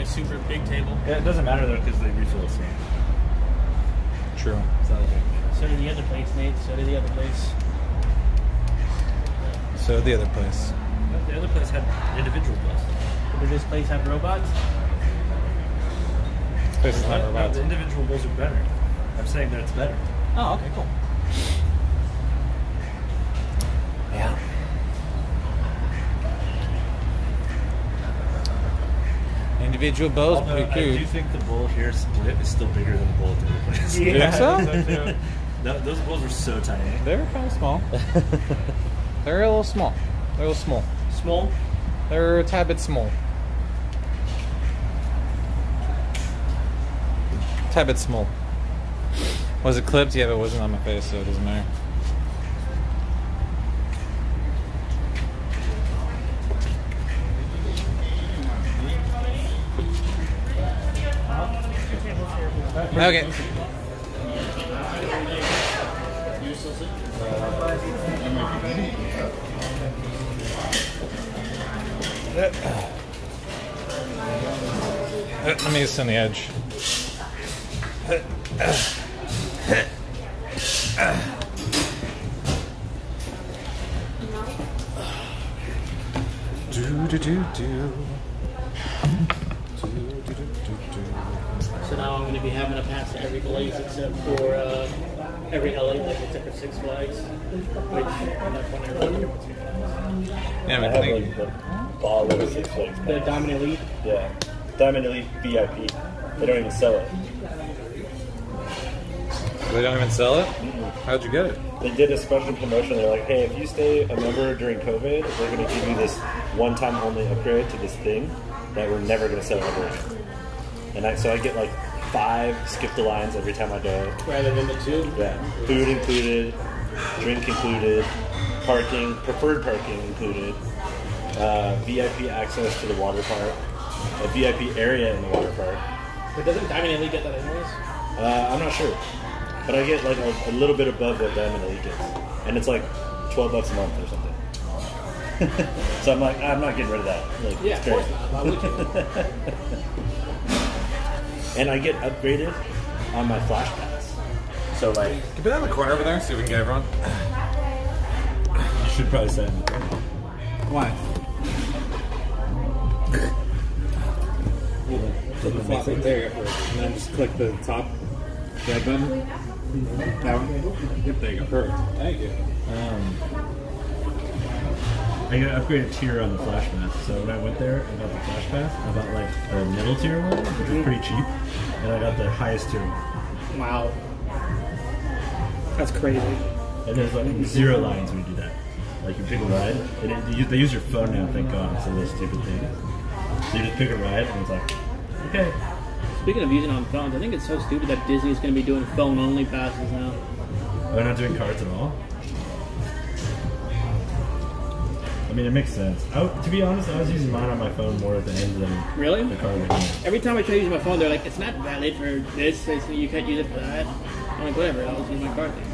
a super big table. Yeah, it doesn't matter though because they refill the same. True. So did the other place, Nate. So did the other place. So the other place. The other place had individual bowls. Did this place have robots? This place is not No, robots. the individual bowls are better. I'm saying that it's better. Oh, okay, cool. Yeah. Individual bowls, Although pretty I do cute. think the bowl here split is still bigger than the bowl at the other place. You think so? Those bowls were so tiny. They're kind of small. They're a little small. They're a little small. Small? They're a tad bit small. Tad bit small. Was it clipped? Yeah, but it wasn't on my face, so it doesn't matter. Okay. Let me just on the edge. So now I'm going to be having a pass to every place except for every LA place except for Six Flags, which I'm not wondering. Yeah, I but have thank you. like the ball of Six Flags. The Diamond Elite. Yeah. Diamond Elite VIP. They don't even sell it. They don't even sell it? How'd you get it? They did a special promotion. They're like, hey, if you stay a member during COVID, we're going to give you this one-time only upgrade to this thing that we're never going to sell ever again. And so I get like 5 skip the lines every time I go. Rather than the 2? Yeah. Food included, drink included, parking, preferred parking included, VIP access to the water park, a VIP area in the water park. But doesn't Diamond Elite get that anyways? I'm not sure. But I get like a little bit above what Diamond Elite gets. And it's like $12 a month or something. So I'm like, I'm not getting rid of that. Like, Yeah, it's of course great. not. Why would you? And I get upgraded on my Flash Pass. So like, Can you put that in the corner over there so we can get everyone? you should probably say it. Why? Put the flop right there, and then just click the top red button. That one? Yep, there you go. Perfect. Thank you. I got an upgraded tier on the Flash Pass. So when I went there and got the Flash Pass, I got like a middle tier one, which was pretty cheap, and I got the highest tier one. Wow. That's crazy. And there's like 0 lines when you do that. Like you pick a ride, and they use your phone now, thank God, instead of those stupid things. So you just pick a ride, and it's like, okay. Speaking of using on phones, I think it's so stupid that Disney is going to be doing phone-only passes now. They're not doing cards at all. I mean, it makes sense. To be honest, I was using mine on my phone more at the end than Really? the card. Again. Every time I try using my phone, they're like, it's not valid for this, so you can't use it for that. I'm like, whatever, I'll just use my card then.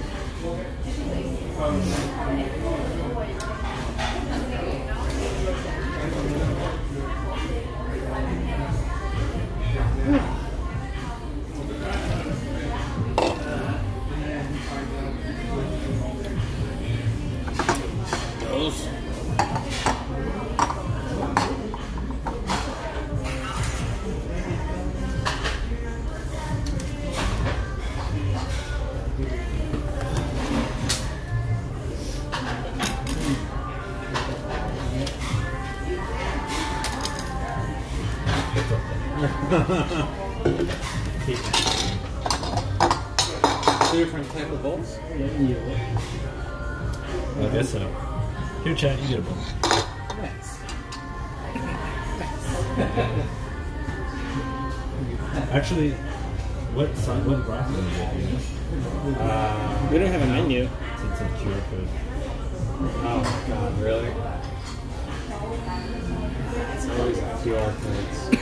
Those. Two different type of bowls? I guess so. Here, chat, you get a bowl. Nice. Actually, what glass do you get? You know? We don't have a menu. It's a QR code. Oh, God, really? It's always QR codes.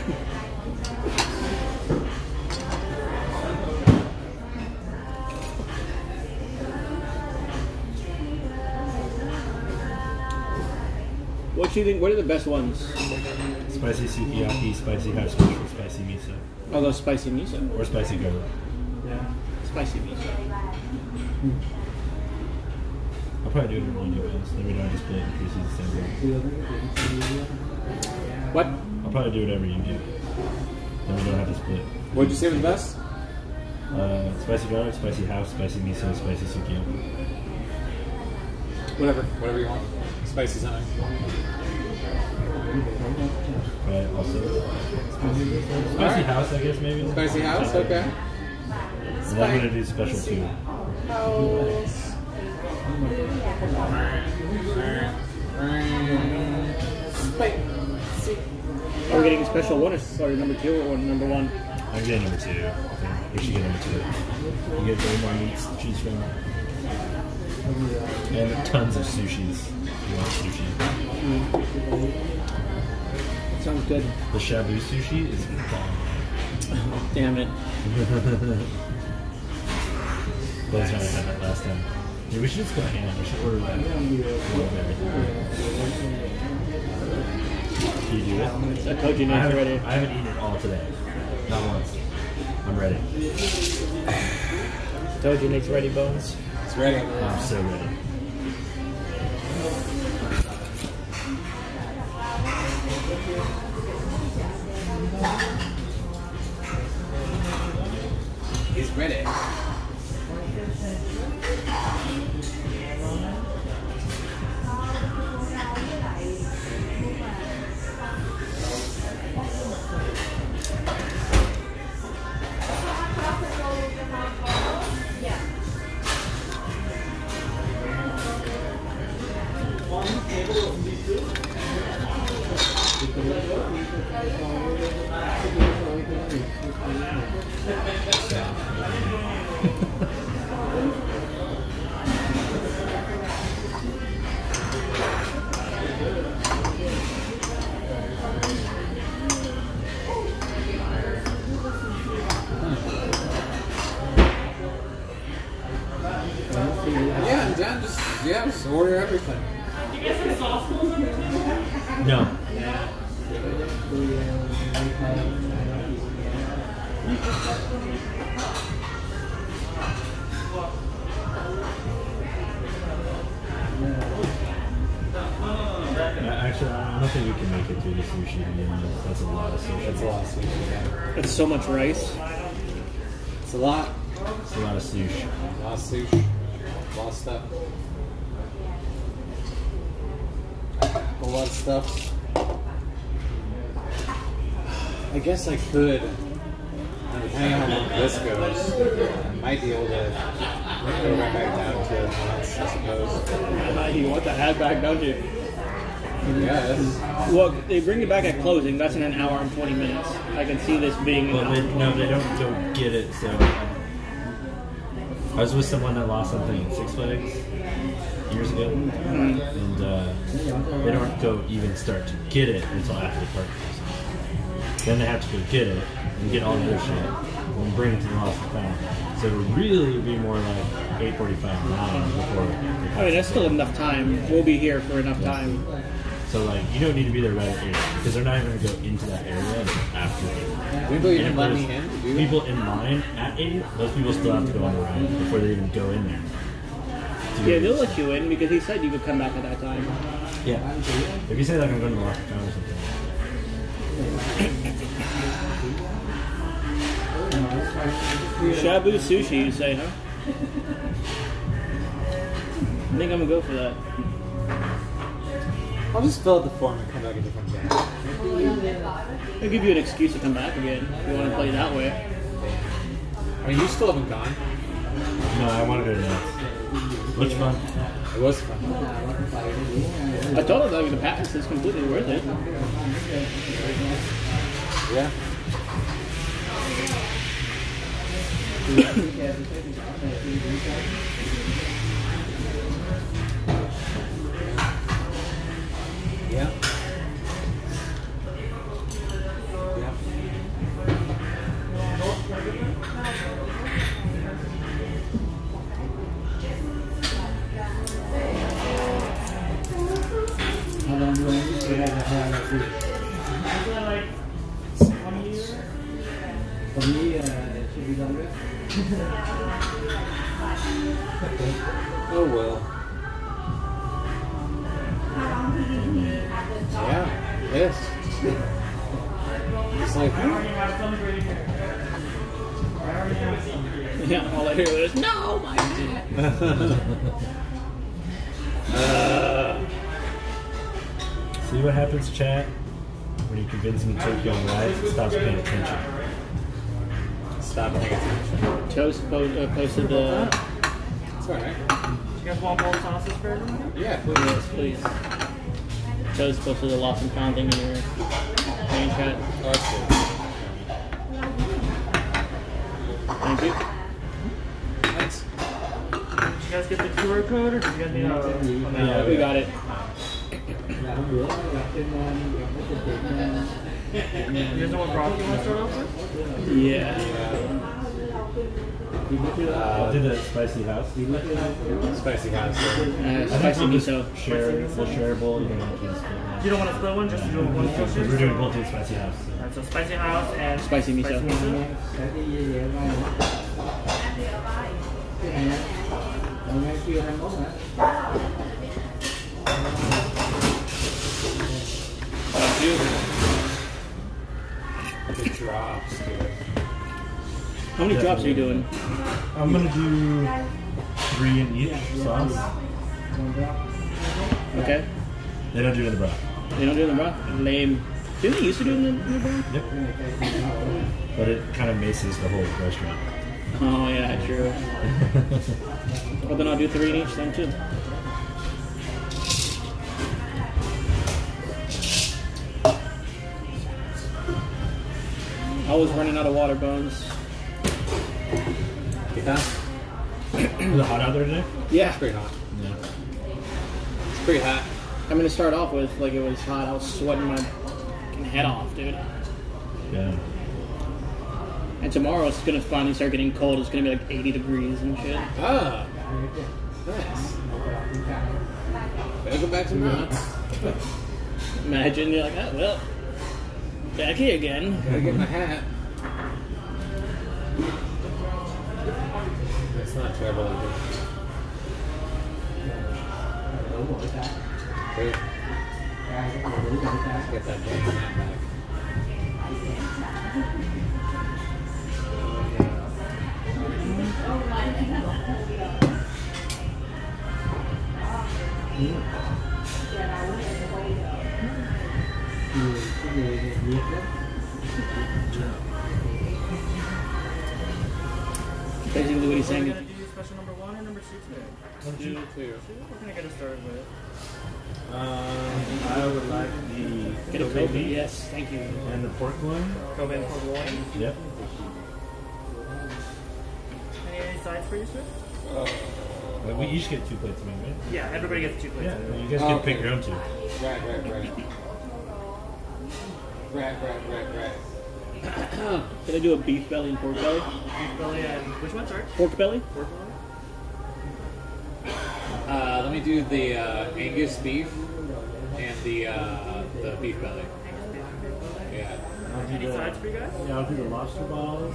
What do you think? What are the best ones? Spicy spicy sukiyaki, spicy hot special, spicy miso, I'll go spicy miso. or spicy garlic. Spicy miso. I'll probably do it in one of those. Then we don't just split it in pieces the same way. What? I'll probably do whatever you do. Then we don't have to split. What'd you say was best? Spicy garlic, spicy house, spicy miso, spicy sukiyaki. Whatever you want. Spicy something. Right, also. Spicy house, I guess, maybe? Spicy house, okay. And I'm gonna do special too. Are we getting special one or number 2 or number 1? I'm getting number 2. I think we should get number 2. You get way more meats to choose from. And tons of sushis. You want sushi. Sounds good. The shabu sushi is bomb. Damn it. That's how I had that last time. Yeah, we should just go ham. We should order that. Can you do it? I told you not ready. I haven't eaten it all today. Not once. I'm ready. I told you Nate's ready, Bones. It's ready. I'm so ready. He's ready. Yeah, I'm done. Just order everything. No. Actually, I don't think we can make it through the sushi, to be honest. That's a lot of sushi. That's a lot of sushi. Yeah. That's so much rice. It's a lot. It's a lot of sushi. A lot of sushi. A lot of stuff. A lot of stuff. I guess I could, depending on how long this goes, I might be able to go right back down to once, I suppose. You want the hat back, don't you? Yes. Well, they bring it back at closing. That's in an hour and 20 minutes. I can see this being. Well, they don't go get it, so. I was with someone that lost something at Six Flags years ago, and they don't go even start to get it until after the park closes. Then they have to go get it and get all the other shit and bring it to the lost and found. So it would really be more like 8:45, 9 before. I mean, that's still enough time. We'll be here for enough time. So like, you don't need to be there right at 8 because they're not even going to go into that area until after 8. People And even if let there's me in to do that? people in line at 8, those people still have to go on the ride before they even go in there. Yeah, they'll let you in because he said you could come back at that time. Yeah. If you say like I'm going to Lost and Found or something. Shabu sushi, you say, huh? I think I'm gonna go for that. I'll just fill out the form and come back a different day. I'll give you an excuse to come back again if you want to play that way. I mean, you still haven't gone. No, I want to go to that. Which fun? It was fun. I told him that the pass is completely worth it. Yeah. Yeah. How long do I need to have a Oh well. Yeah, pissed. It's like, Yeah, all I hear is, no, my See what happens, chat, when you convince him to take you on rides and stops paying attention. stop paying attention. Toast posted the. It's alright. You guys want bold sausage version? Yeah, please. Yes, please. Toast posted the lost and found thing in your main chat. Oh, that's good. Thank you. Thanks. Did you guys get the QR code or did you guys need a... Yeah, We got it. You guys know what broth you want to start off with? Yeah. I'll do the spicy house. Spicy hot. I think Spicy we'll just miso. we'll share a bowl. You don't have to do split. You don't want to split one, just do one Because portion? we're doing both in spicy house. Alright, so spicy house and Spicy miso. Thank you. The drops, dude. How many drops are you doing? I'm gonna do 3 in each sauce. Okay. They don't do it in the broth. They don't do it in the broth? Lame. Didn't they used to do it in the broth? Yep. But it kind of maces the whole restaurant. Oh, yeah, true. Well, then I'll do 3 in each then, too. I was running out of water, Bones. Get that? Is it hot out there today? Yeah. It's pretty hot. Yeah. It's pretty hot. I'm gonna start off with, like, it was hot. I was sweating my fucking head off, dude. Yeah. And tomorrow it's gonna finally start getting cold. It's gonna be like 80 degrees and shit. Ah, nice. Better go back to nuts. Imagine you're like, oh, well, back here again. Gotta get my hat. That's not terrible. Wait. Let's get that damn hat back. Basically, what he's saying We're is, going to do special number 1 or number 2 today? Let's do two. We're going to get it started with. I would like the get a Kobe Kobe. beef Yes, thank you. and the pork one. Kobe and pork loin. Yep. Any sides for you, sir? We each get 2 plates, maybe, right? Yeah, everybody gets 2 plates. Yeah, you guys can pick your own 2. Right. Right. Can I do a beef belly and pork belly? Beef belly and which one, sorry? Pork belly? Pork belly? Let me do the Angus beef and the beef belly. Yeah. Any sides for you guys? Yeah, I'll do the lobster balls,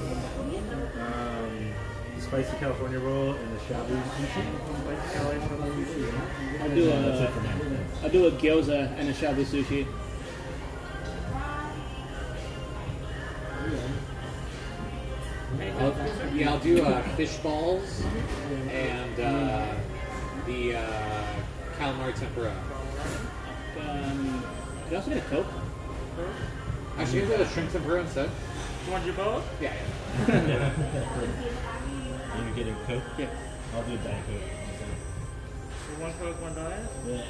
the spicy California roll, and the shabu sushi. Spicy Cali from sushi. I'll do That's it for a, now. I'll do a gyoza and a shabu sushi. I'll do fish balls and the calamari tempura. Can I also get a Coke? Actually, you can do the shrimp tempura instead. You want to do both? Yeah. You getting Coke? Yeah. I'll do a Diet Coke. So 1 Coke, 1 diet? Yeah.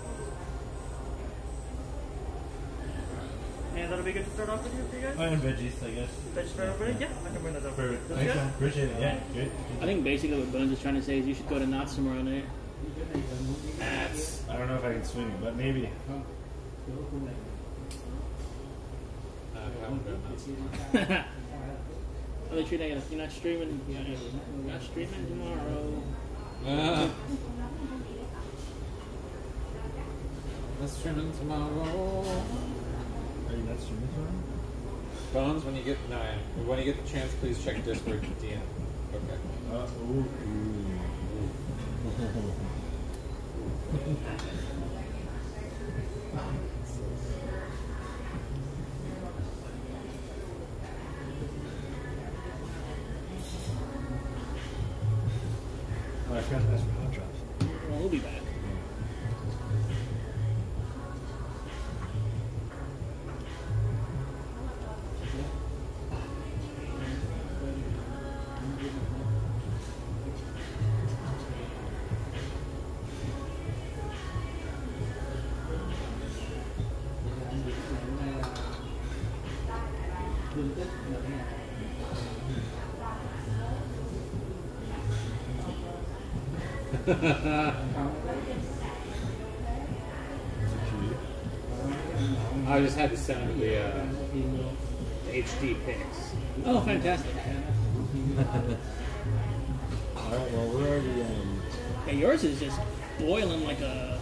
And that'll be good to start off with you for you guys? Oh, and veggies, I guess. Veg for everybody? Yeah, I can bring those over. Perfect. That's Thanks, good? man. Appreciate it. Yeah, good. I think basically what Bones is trying to say is you should go to Knott's tomorrow night. I don't know if I can swing it, but maybe. I'll let you know you're not streaming. You're not streaming tomorrow. Let's trim in tomorrow. Are you not streaming tomorrow? Bones, when you get the chance, please check Discord DM. Okay. Oh, I forgot to ask for hot drops. Well, we'll be back. I just had to send the HD pics. Oh, fantastic. Alright, well, we're already, Yeah, yours is just boiling like a...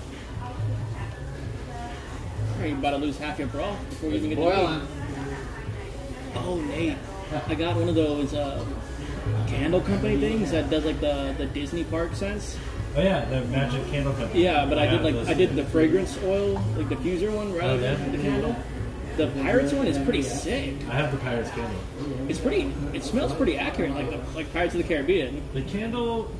Are you about to lose half your broth before you even get to Boiling. eat? Oh, Nate. I got one of those candle company things that does like the Disney park scents. oh yeah, the Magic Candle Company. Yeah, but I those- did the fragrance oil, like diffuser one rather Oh, yeah? than the candle. The Pirates one is pretty sick. I have the Pirates Candle. It's pretty. It smells pretty accurate, like Pirates of the Caribbean, The candle,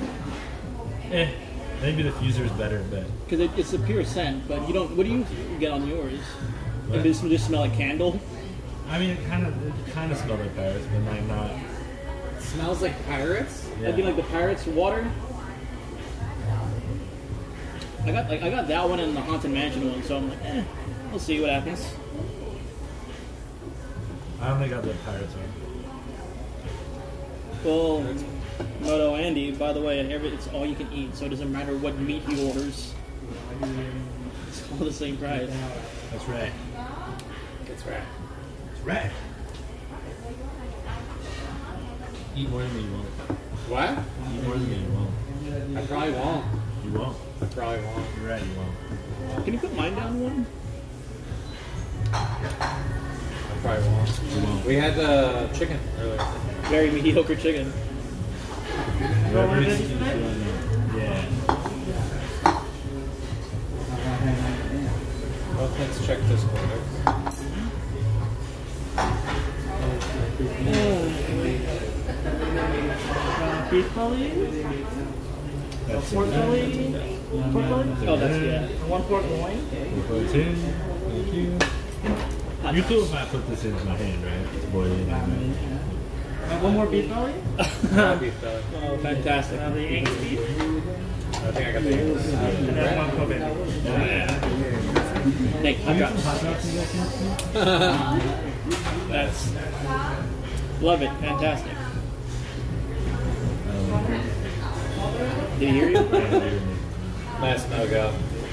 maybe the fuser is better, but because it's a pure scent. But you don't. What do you get on yours? What? Does it just smell like candle? I mean, it kind of smells like Pirates, but like not. Smells like pirates? Yeah. I think like the Pirates water. I got that one and the Haunted Mansion one, so I'm like, we'll see what happens. I only got the Pirates one. Well, Moto Andy, by the way, it's all you can eat, so it doesn't matter what meat he orders. It's all the same price. That's right. That's right. That's right. Eat more than you won't. What? Eat more than you won't. I probably won't. You won't. I probably won't. You're right, you won't. Can you put mine down one? I probably won't. You won't. We had chicken earlier. Very mediocre chicken. Whatever it is, keep doing it. Yeah. Well, let's check Discord. Beef belly, That's pork it. belly, pork belly, Oh, that's yeah. one pork loin. Put it in. Thank you. You're cool if I put this in my hand, right? It's boiling. One more beef belly. Beef belly. Oh, fantastic. The Angus beef. I think I got the English. And then one Kobe. Nick, hot drops. Hot drops you guys can That's love it. Fantastic. Did he hear you? Nice no-go.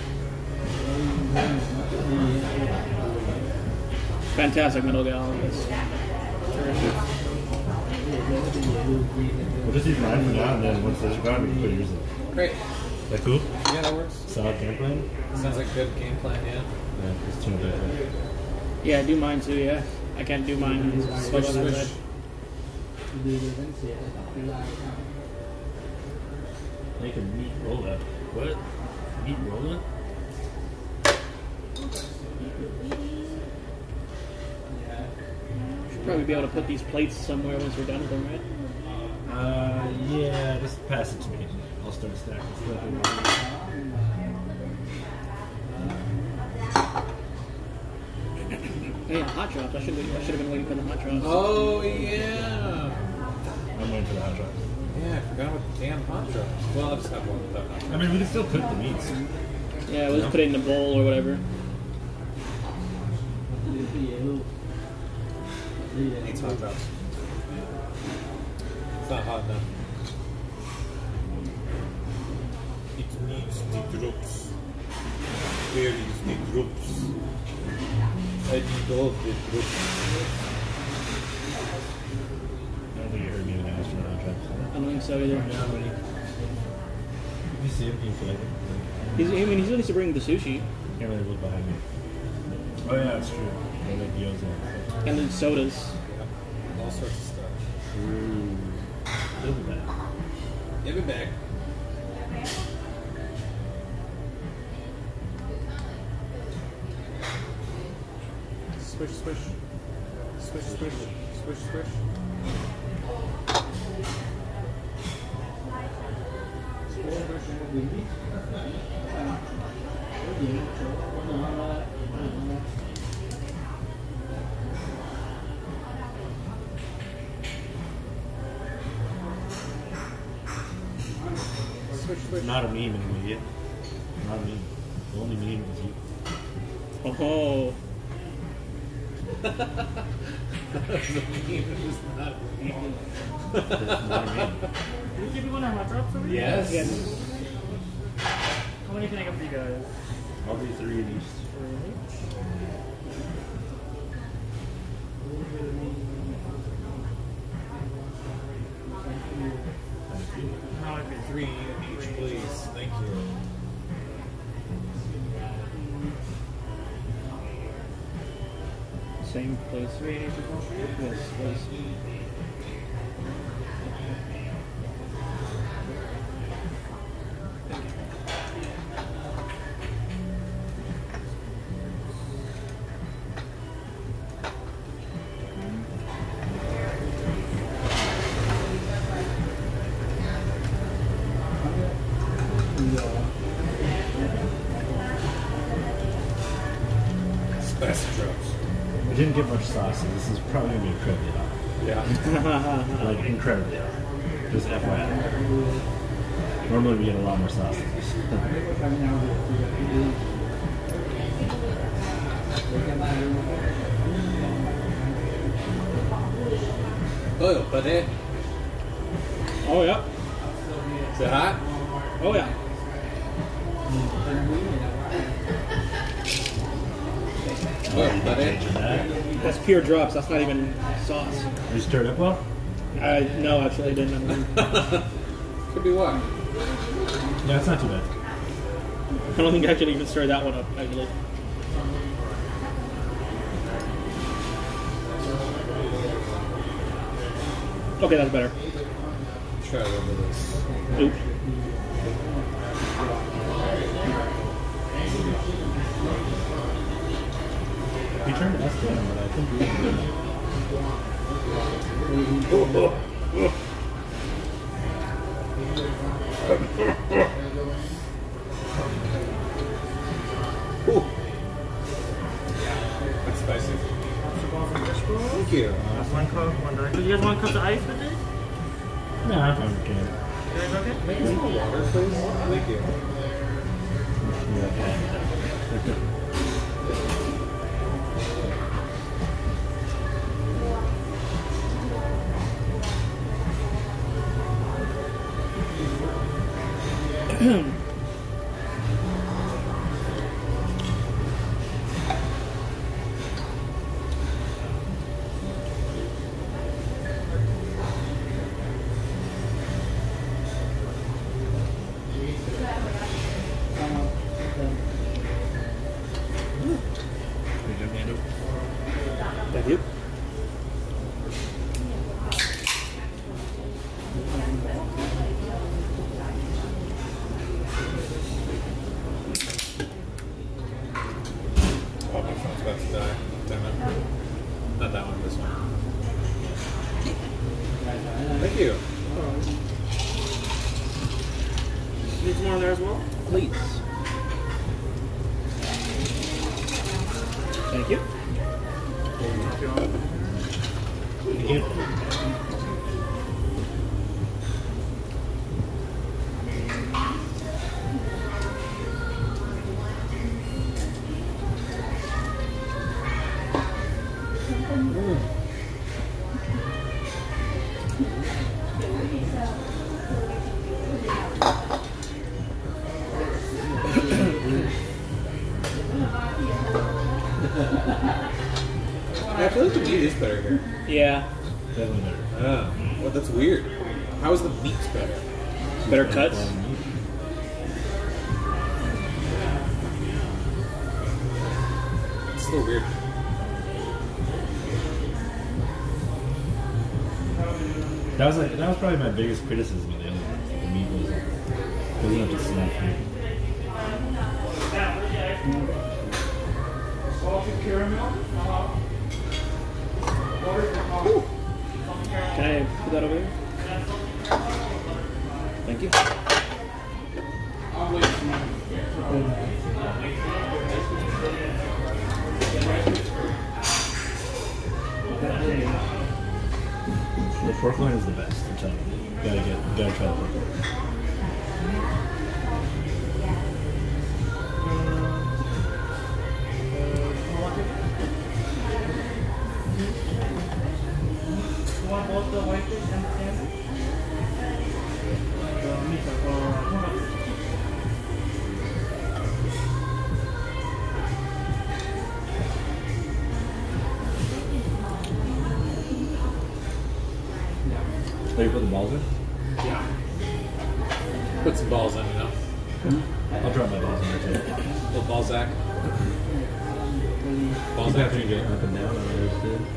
Fantastic, Middle Gal. We'll just eat mine for now, and then once those are gone, we can put yours in. Great. Is that cool? Yeah, that works. Solid game plan? Sounds like a good game plan, yeah. Yeah, it's too bad. Yeah, do mine too. Yeah, I can't do mine. Switch, switch. Make a meat roll up. What? Meat roll up? Should probably be able to put these plates somewhere once we're done with them, right? Yeah, just pass it to me. I'll start stacking stuff. Hey, hot drops. I should have been waiting for the hot drops. Oh, yeah. I'm waiting for the hot drops. Yeah, I forgot about the damn hot drops. Well, I'll just have one without hot drops. I mean, we can still cook the meats. Yeah, we'll just put it in the bowl or whatever. Needs hot drops. It's not hot enough. It needs the drops. Where is the drops? I need all the drops. I don't think you heard me when I asked for the hot drops. I don't think so either. If you see him, can you feel it? He needs to bring the sushi. Can't really look behind me. Oh yeah, that's true. They like gyoza. And then sodas. Yep. All sorts of stuff. Ooh. Look at that. Give it back. Swish, swish. Swish, swish. Swish, swish. Swish, swish. Not a meme anymore yet. Not a meme. The only meme is you. Oh. That was a meme. It was not a meme. Not a meme. Did you give me one of hot drops over here? Yes. How many can I get for you guys? I'll do 3 in each. How I get 3 each, please. Thank you. Same place. 3 each as well for you? Yes, please. Spicy drops. We didn't get much sauce, so this is probably going to be incredibly hot. Yeah. Like, incredibly hot. Just FYI. Normally we get a lot more sauce than this. Oil, but it. Oh, yeah. Is it hot? Oh, yeah. Oil, but it. Changing that. That's pure drops. That's not even sauce. You stirred up well? No, actually, I didn't. Could be what? Yeah, it's not too bad. I don't think I should even stir that one up, actually. Okay, that's better. Try a little bit of this. Oops. You turned us down, but I think we That's spicy. Thank you. One Coke, one Diet. Do you guys want cups of ice with it? No, I'm fine with it. You guys okay? Make me some water, please. Thank you. Thank you. Oh, my phone's about to die. Damn it. Not that one, this one. Thank you. Need some more in there as well? Please. Thank you. Thank you. I feel like the meat is better here. Yeah. Definitely better. Ah, well, that's weird. How is the meat better? Better cuts. It's still weird. That was probably my biggest criticism of the other ones. The meat was doesn't have to snap through. Can I put that over here? Thank you. The pork loin is the best. I'm telling you. Gotta try the pork loin. You want both the white fish and the salmon? Oh, you put the balls in? Yeah. Put some balls in, you know. I'll drop my balls in there too. Little Balzac. Balls Balzac after pretty you good. get up and down on the other side.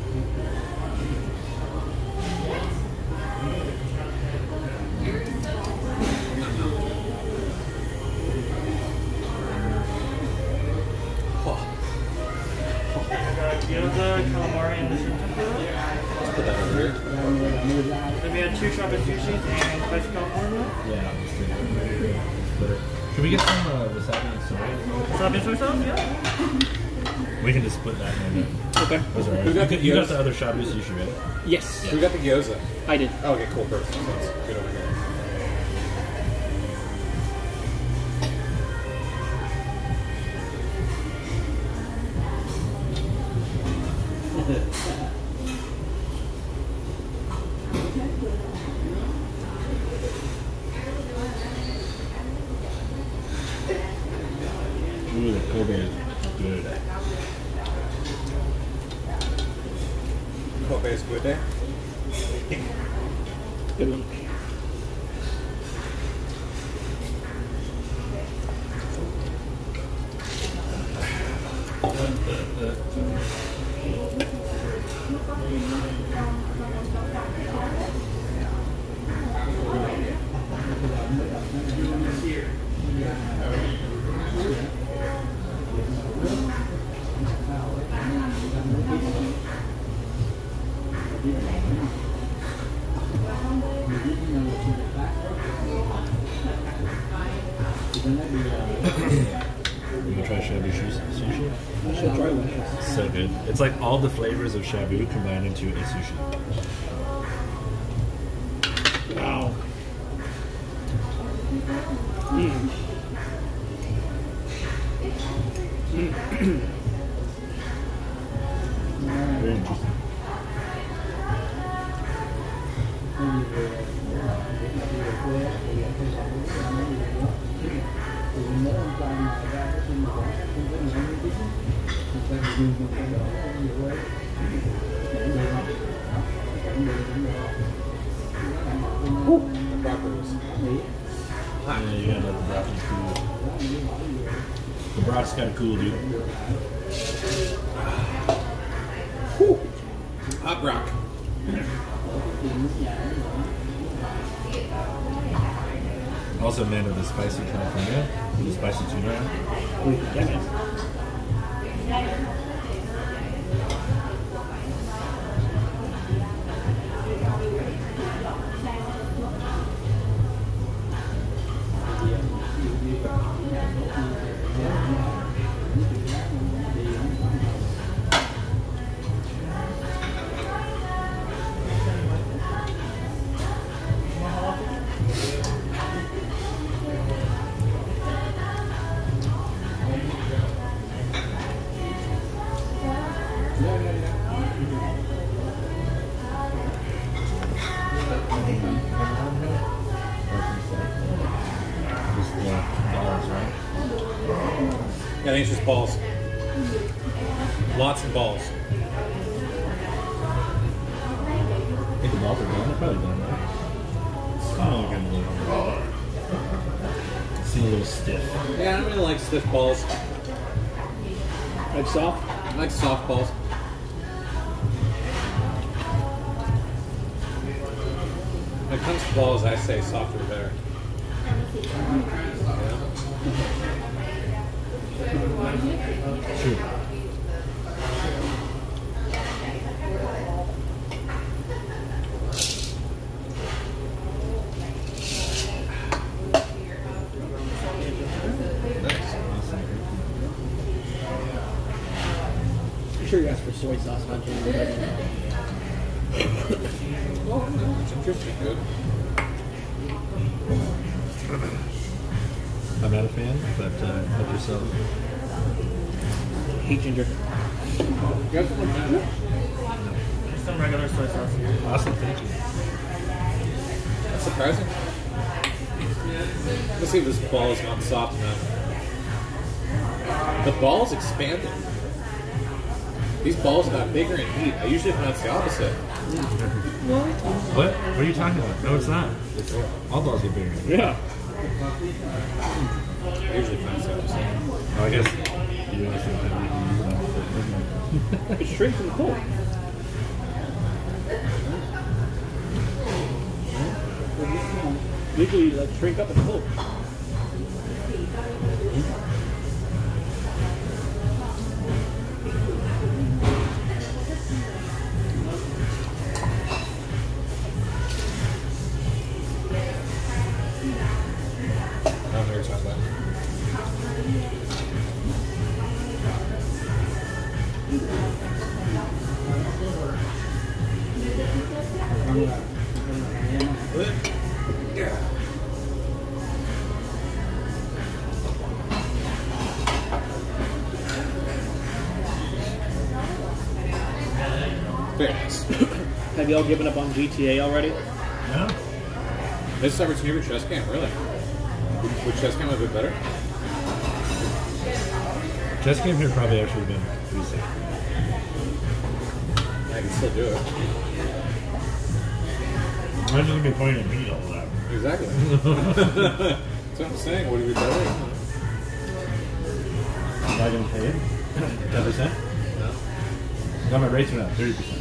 Gyoza, calamari, and the shrimp tempura. Let's put that over here. Then we had 2 shrimp and sushi and spicy California. Yeah, I'll just take it. Split it. Should we get some wasabi and soy? Wasabi and soy sauce, yeah. We can just split that one. Okay. Those are Who got the you got gyoza? the other shabu sushi, right? Yes, Who got the gyoza? I did. Oh, okay, cool, perfect. So let's get over here. Ooh, the Kobe is good. Kobe is good there. Good one. You can try shabu sushi. I should try one. Yes. So good. It's like all the flavors of shabu combined into a sushi. Wow. Very interesting. Broccoli's. Yeah, you gotta let the broccoli cool. The broth's gotta cool, dude. Hot brock. Also, man, of the spicy California, with the spicy tuna. Yeah, man. Just balls, right? Yeah, I think it's just balls. Lots of balls. I think the balls are done. They're probably done, right? Oh, okay. Seem a little stiff. Yeah, I don't really like stiff balls. Like soft? I like soft balls. it comes to balls, I say softer better. True. I'm sure you asked for soy sauce, not ginger. It's interesting, good. I'm not a fan, but help yourself. Hate ginger. Just some regular soy sauce. Awesome, thank you. That's surprising. Let's see if this ball is not soft enough. The ball's expanded. These balls got bigger in heat. I usually find it's the opposite. What? What are you talking about? No, it's not. It's, all balls get bigger. Yeah. I usually find it's the opposite. Oh, I guess you understand how It shrinks in the cold. Usually, like, shrink up in the cold. I don't know what you're talking about. Very nice. Have y'all given up on GTA already? No. This is opportunity for chess camp, really. Would chess camp have been better? Chess game here probably actually been recent. I can still do it. I'm just gonna be pointing at me all that. Exactly. That's what I'm saying. Would it be better? Am I getting paid? 10%? No. No, my rates went up 30%.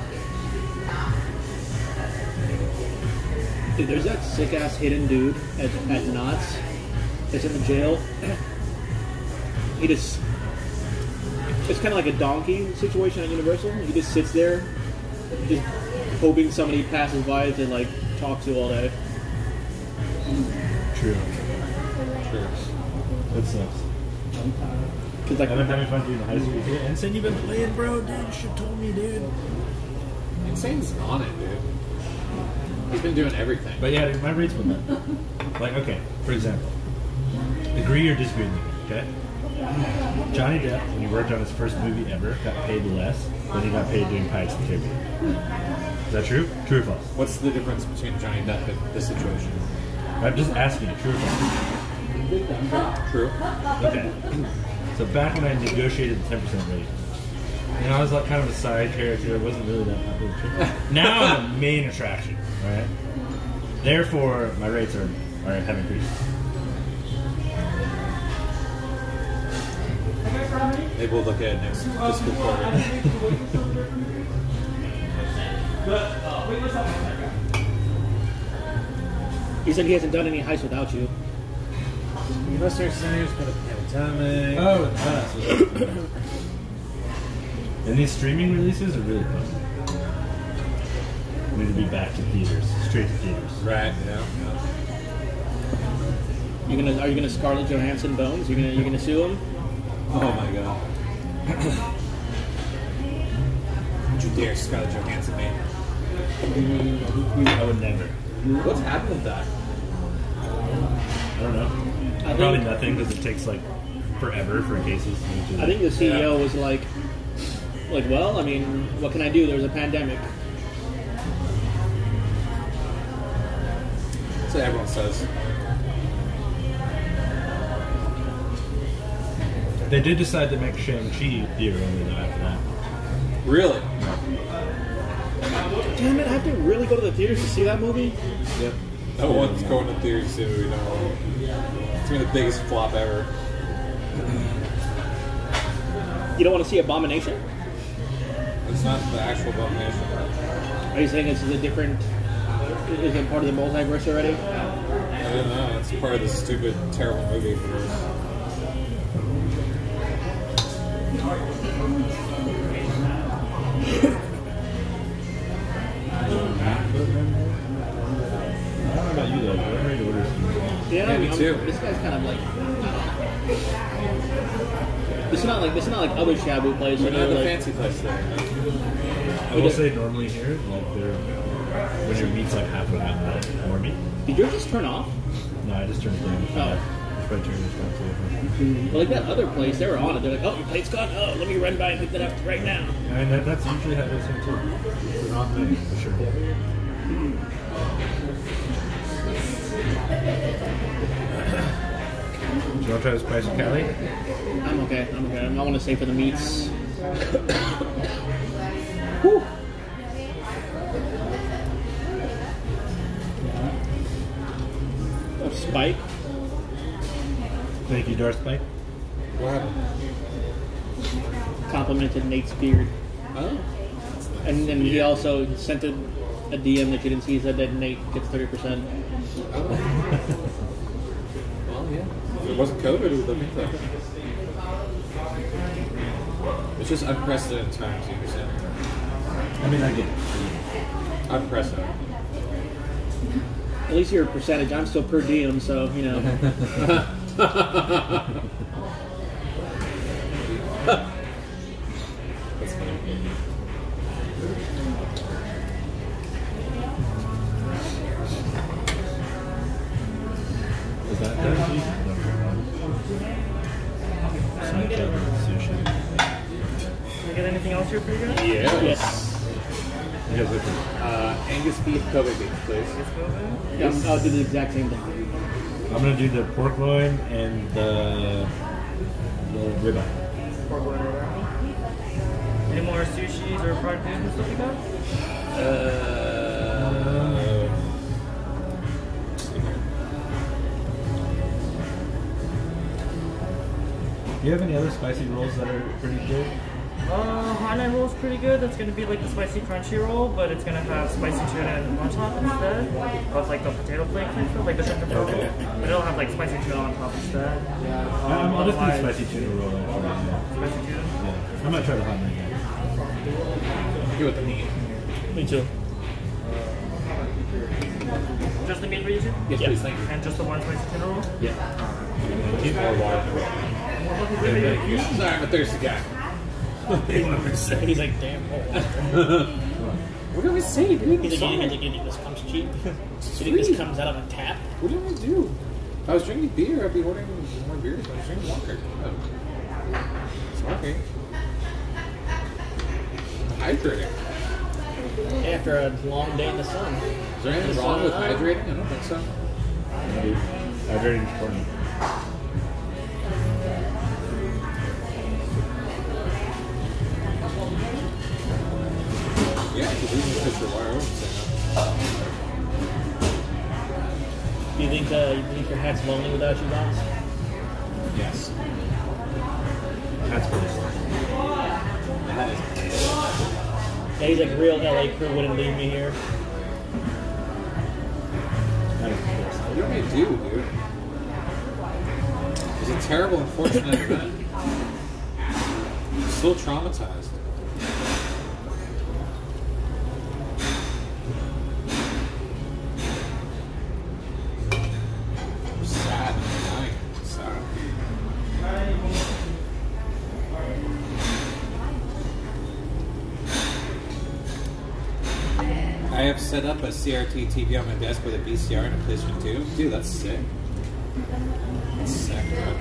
Dude, there's that sick ass hidden dude at Knott's that's in the jail. He just. It's kind of like a donkey situation at Universal. He just sits there, just hoping somebody passes by to like talk to all day. True. Sure. That sucks. Cause like I've been having fun doing the high school here. And saying you've been playing, bro, dude. You should have told me, dude. Insane's on it, dude. He's been doing everything. But yeah, dude, my rates went up. Like, okay, for example, agree or disagree with me, okay? Johnny Depp, when he worked on his first movie ever, got paid less than he got paid doing Pirates of the Caribbean. Is that true? True or false? What's the difference between Johnny Depp and this situation? I'm just asking you, true or false? True. Okay. So back when I negotiated the 10% rate, you know, I was like kind of a side character. I wasn't really that popular. Now I'm the main attraction, right? Therefore, my rates have increased. Maybe we'll look at it next fiscal quarter. he said he hasn't done any heists without you. Western Center's got a pandemic. Oh, it has. And these streaming releases are really fun. We need to be back to theaters, straight to theaters. Right, yeah. Are you gonna Scarlett Johansson Bones? You're gonna sue him? Oh my god. Don't you dare Scarlett Johansson me. I would never. What's happened with that? I don't know. Probably nothing because it takes like forever for cases. I think the CEO was like, well, I mean, what can I do? There's a pandemic. That's what everyone says. They did decide to make Shang-Chi theater only though after that. Really? Damn it! I have to really go to the theaters to see that movie. Yep. No one's going to theaters to see the movie, no. It's gonna be the biggest flop ever. You don't want to see Abomination? It's not the actual Abomination. Are you saying this is a different? Is it part of the multiverse already? I don't know. It's part of this stupid, terrible movie of yours. I don't know about you though, but I'm ready to order some. Yeah, me too. This guy's kind of like. It's not like other Shabu places. We're not the like, fancy place there. I will say normally here, like they're when your meat's like half of that more meat. Did yours just turn off? No, I just turned it down. Oh. Try to turn this down. Well, like that other place, they were on it. They're like, "Oh, your plate's gone. Oh, let me run by and pick that up right now." I mean, that's usually how it is here too. It's an off menu for sure. Do you want to try the spicy Cali? I'm okay. I want to say for the meats. Whew. Oh, Spike. Thank you, Darth Spike. What happened? Complimented Nate's beard. Oh. And then he also sent a DM that you didn't see. He said that Nate gets 30%. Oh. Well, yeah. If it wasn't COVID, it would have been that. It's just unprecedented times, you understand? I mean, I get it. Unprecedented. At least you're a percentage. I'm still per diem, so, you know. That's funny. Is that sushi? Sushi. Can I get anything else here for you guys? Yeah. Yes. You guys look at Angus beef, Kobe beef, please. Yeah, I'll do the exact same thing. I'm gonna do the pork loin and the ribeye. Pork loin or any more sushis or fried food and stuff you got? Do you have any other spicy rolls that are pretty good? Hainan roll is pretty good. That's going to be like the spicy crunchy roll, but it's going to have spicy tuna on top instead of like the potato flakes and stuff, like the shrimp and roll. Okay. But it'll have like spicy tuna on top instead. I'll just do the Otherwise, spicy tuna roll. Actually. spicy tuna. Yeah. I'm gonna try the hot night. Get with the meat. Me too. Just the meat for you two? Yes, please, thank you. And just the one spicy tuna roll? Keep more water. Sorry, I'm a thirsty guy. He's like, damn. What do we say, dude? He's like, you think this comes cheap? You think this comes out of a tap? What do I do? If I was drinking beer, I'd be ordering more beer. If I was drinking water. Sorry. Hydrating. After a long day in the sun. Is there anything wrong with hydrating? I don't think so. Hydrating is important. Yeah, because we can push your wire over. Do you think your hat's lonely without you, Bones? Yes. That's pretty slow. That is. Yeah, he's like a real LA crew wouldn't leave me here. That is pretty slow. What do you want me to do, dude? It was a terrible, unfortunate event. I'm still traumatized. I'm sad and dying. Sad. I have set up a CRT TV on my desk with a VCR and a PlayStation 2. Dude, that's sick. That's sick, bro.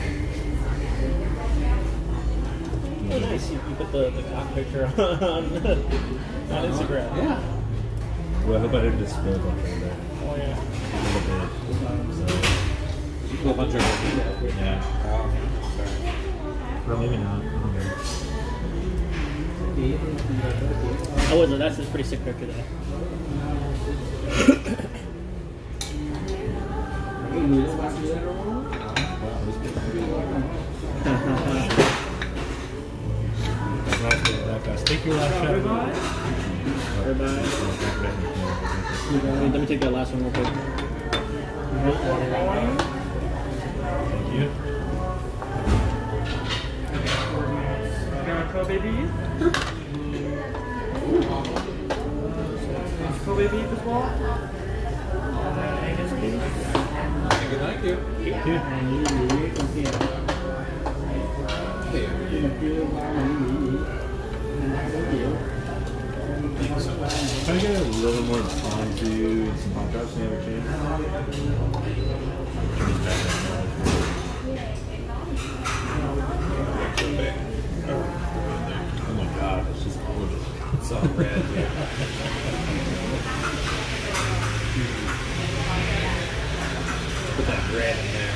Oh, nice. You put the cock picture on Instagram. Yeah. Well, I hope I didn't just spill a bunch of that. Oh, yeah. A little bit. You put a bunch of So, yeah. Oh, sorry. Or maybe not. I don't know. Oh, that's a pretty sick picture there. That fast. Take your last shot. Everybody. Let me take that last one real quick. Thank you. Got Kobe beef. Kobe beef as well. And then Angus beef. Thank you. Thank you. Can I get a little more time for you and some hot dogs and have a Oh my god, it's just gorgeous. It's all red. Put that red in there.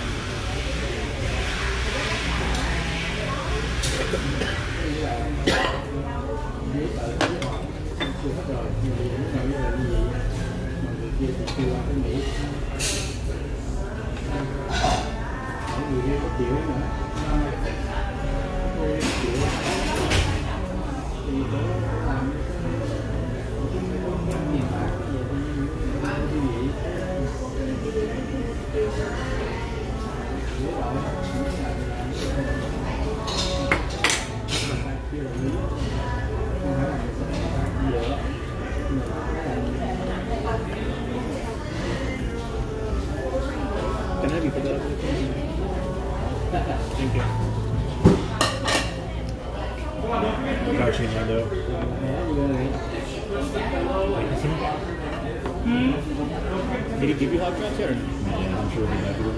Can I have you put that up? Thank you. Got you, Nando. Did he give you hot shots yet or no? Yeah, I'm sure we'll be back with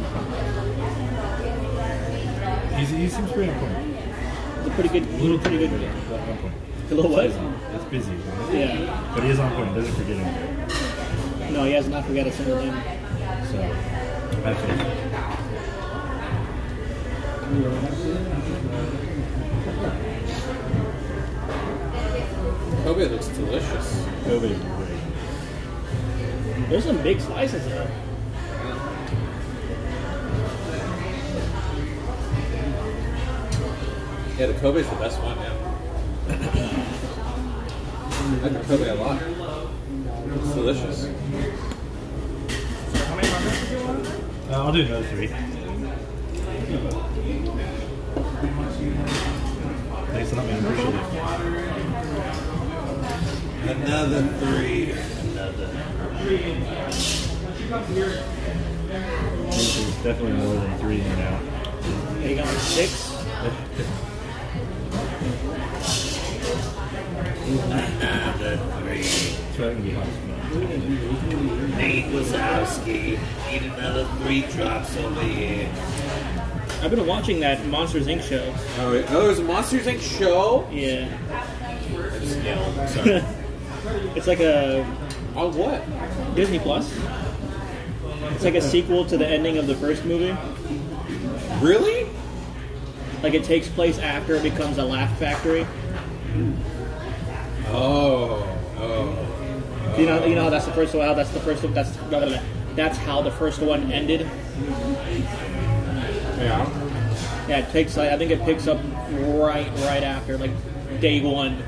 him. He seems pretty on point. It's a pretty good. A little pretty good. but on point. A little what? It's busy, right? Yeah. But he is on point. Doesn't forget him. No, he has not forgot a single thing. So, I have faith. Kobe looks delicious. Kobe is great. There's some big slices though. Yeah, the Kobe's the best one, yeah. I like the Kobe a lot. It's delicious. So how many hot dogs did you want? I'll do another 3. Thanks a lot, man. Appreciate it. Another 3. There's definitely more than 3 in there now. Yeah, you got like 6. Another 3. So that can be hot as fuck. Nate Wazowski. Need another 3 drops over here. I've been watching that Monsters Inc. show. Oh, there's a Monsters Inc. show? Yeah. I just yelled. Sorry. It's like a On what? Disney Plus. It's like a sequel to the ending of the first movie. Really? Like it takes place after it becomes a Laugh Factory. Oh. You know how that's the first one. How that's the first one. That's how the first one ended. Yeah. Yeah, it takes. I think it picks up right after, like day one.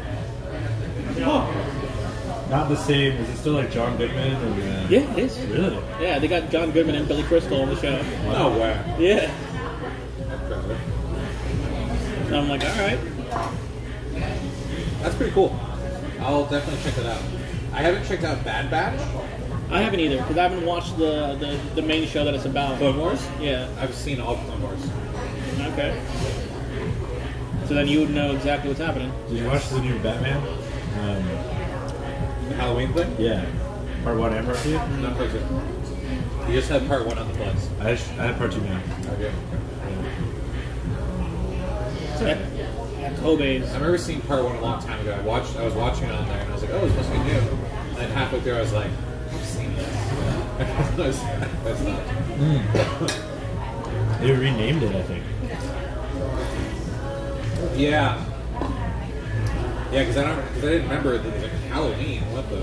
Not the same. Is it still like John Goodman? Or, Yeah, it is. Really? Yeah, they got John Goodman and Billy Crystal on the show. No way. Yeah, Okay. and I'm like, all right. That's pretty cool. I'll definitely check it out. I haven't checked out Bad Batch. I haven't either because I haven't watched the main show that it's about. Clone Wars? Yeah. I've seen all Clone Wars. Okay. So then you would know exactly what's happening. Did you watch the new Batman? The Halloween thing? Yeah. Part 1 and Part 2? Not quite good. You just had part 1 on the Plus. I had Part 2 now. Okay. At Kobe's. I remember seeing part 1 a long time ago. I was watching it on there, and I was like, "Oh, this must be new." And then halfway through, I was like, "I've seen this." That's not. They renamed it, I think. Yeah. Yeah, because I didn't remember that it was like Halloween. What the?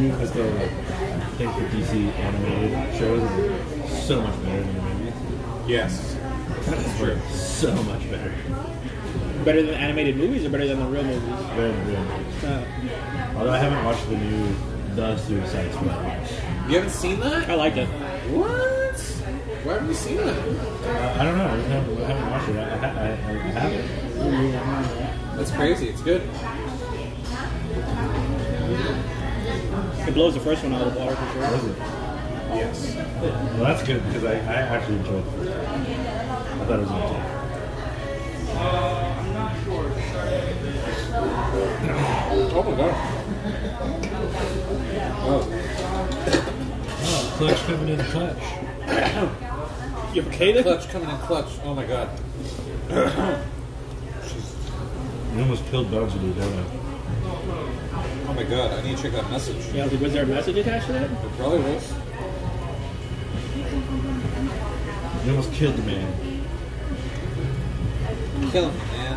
because the I think the DC animated shows are so much better than the movies. Yes. That's true. So much better. Better than animated movies or better than the real movies? Better than real movies. Uh, Although I haven't watched the new The Suicide Squad. You haven't seen that? I liked it. What? Why haven't you seen that? I don't know. I haven't watched it. I haven't. That's crazy. It's good. It blows the first one out of the water for sure. Was it? Yes. Well, that's good because I actually enjoyed it. I thought it was okay. Oh my god. Oh. Oh, clutch coming in clutch. You okay there? Clutch coming in clutch. Oh my god. You almost killed Bugsy, don't you? Oh my god. I need to check that message. Yeah, was there a message attached to that? It probably was. You almost killed the man. Kill him, man.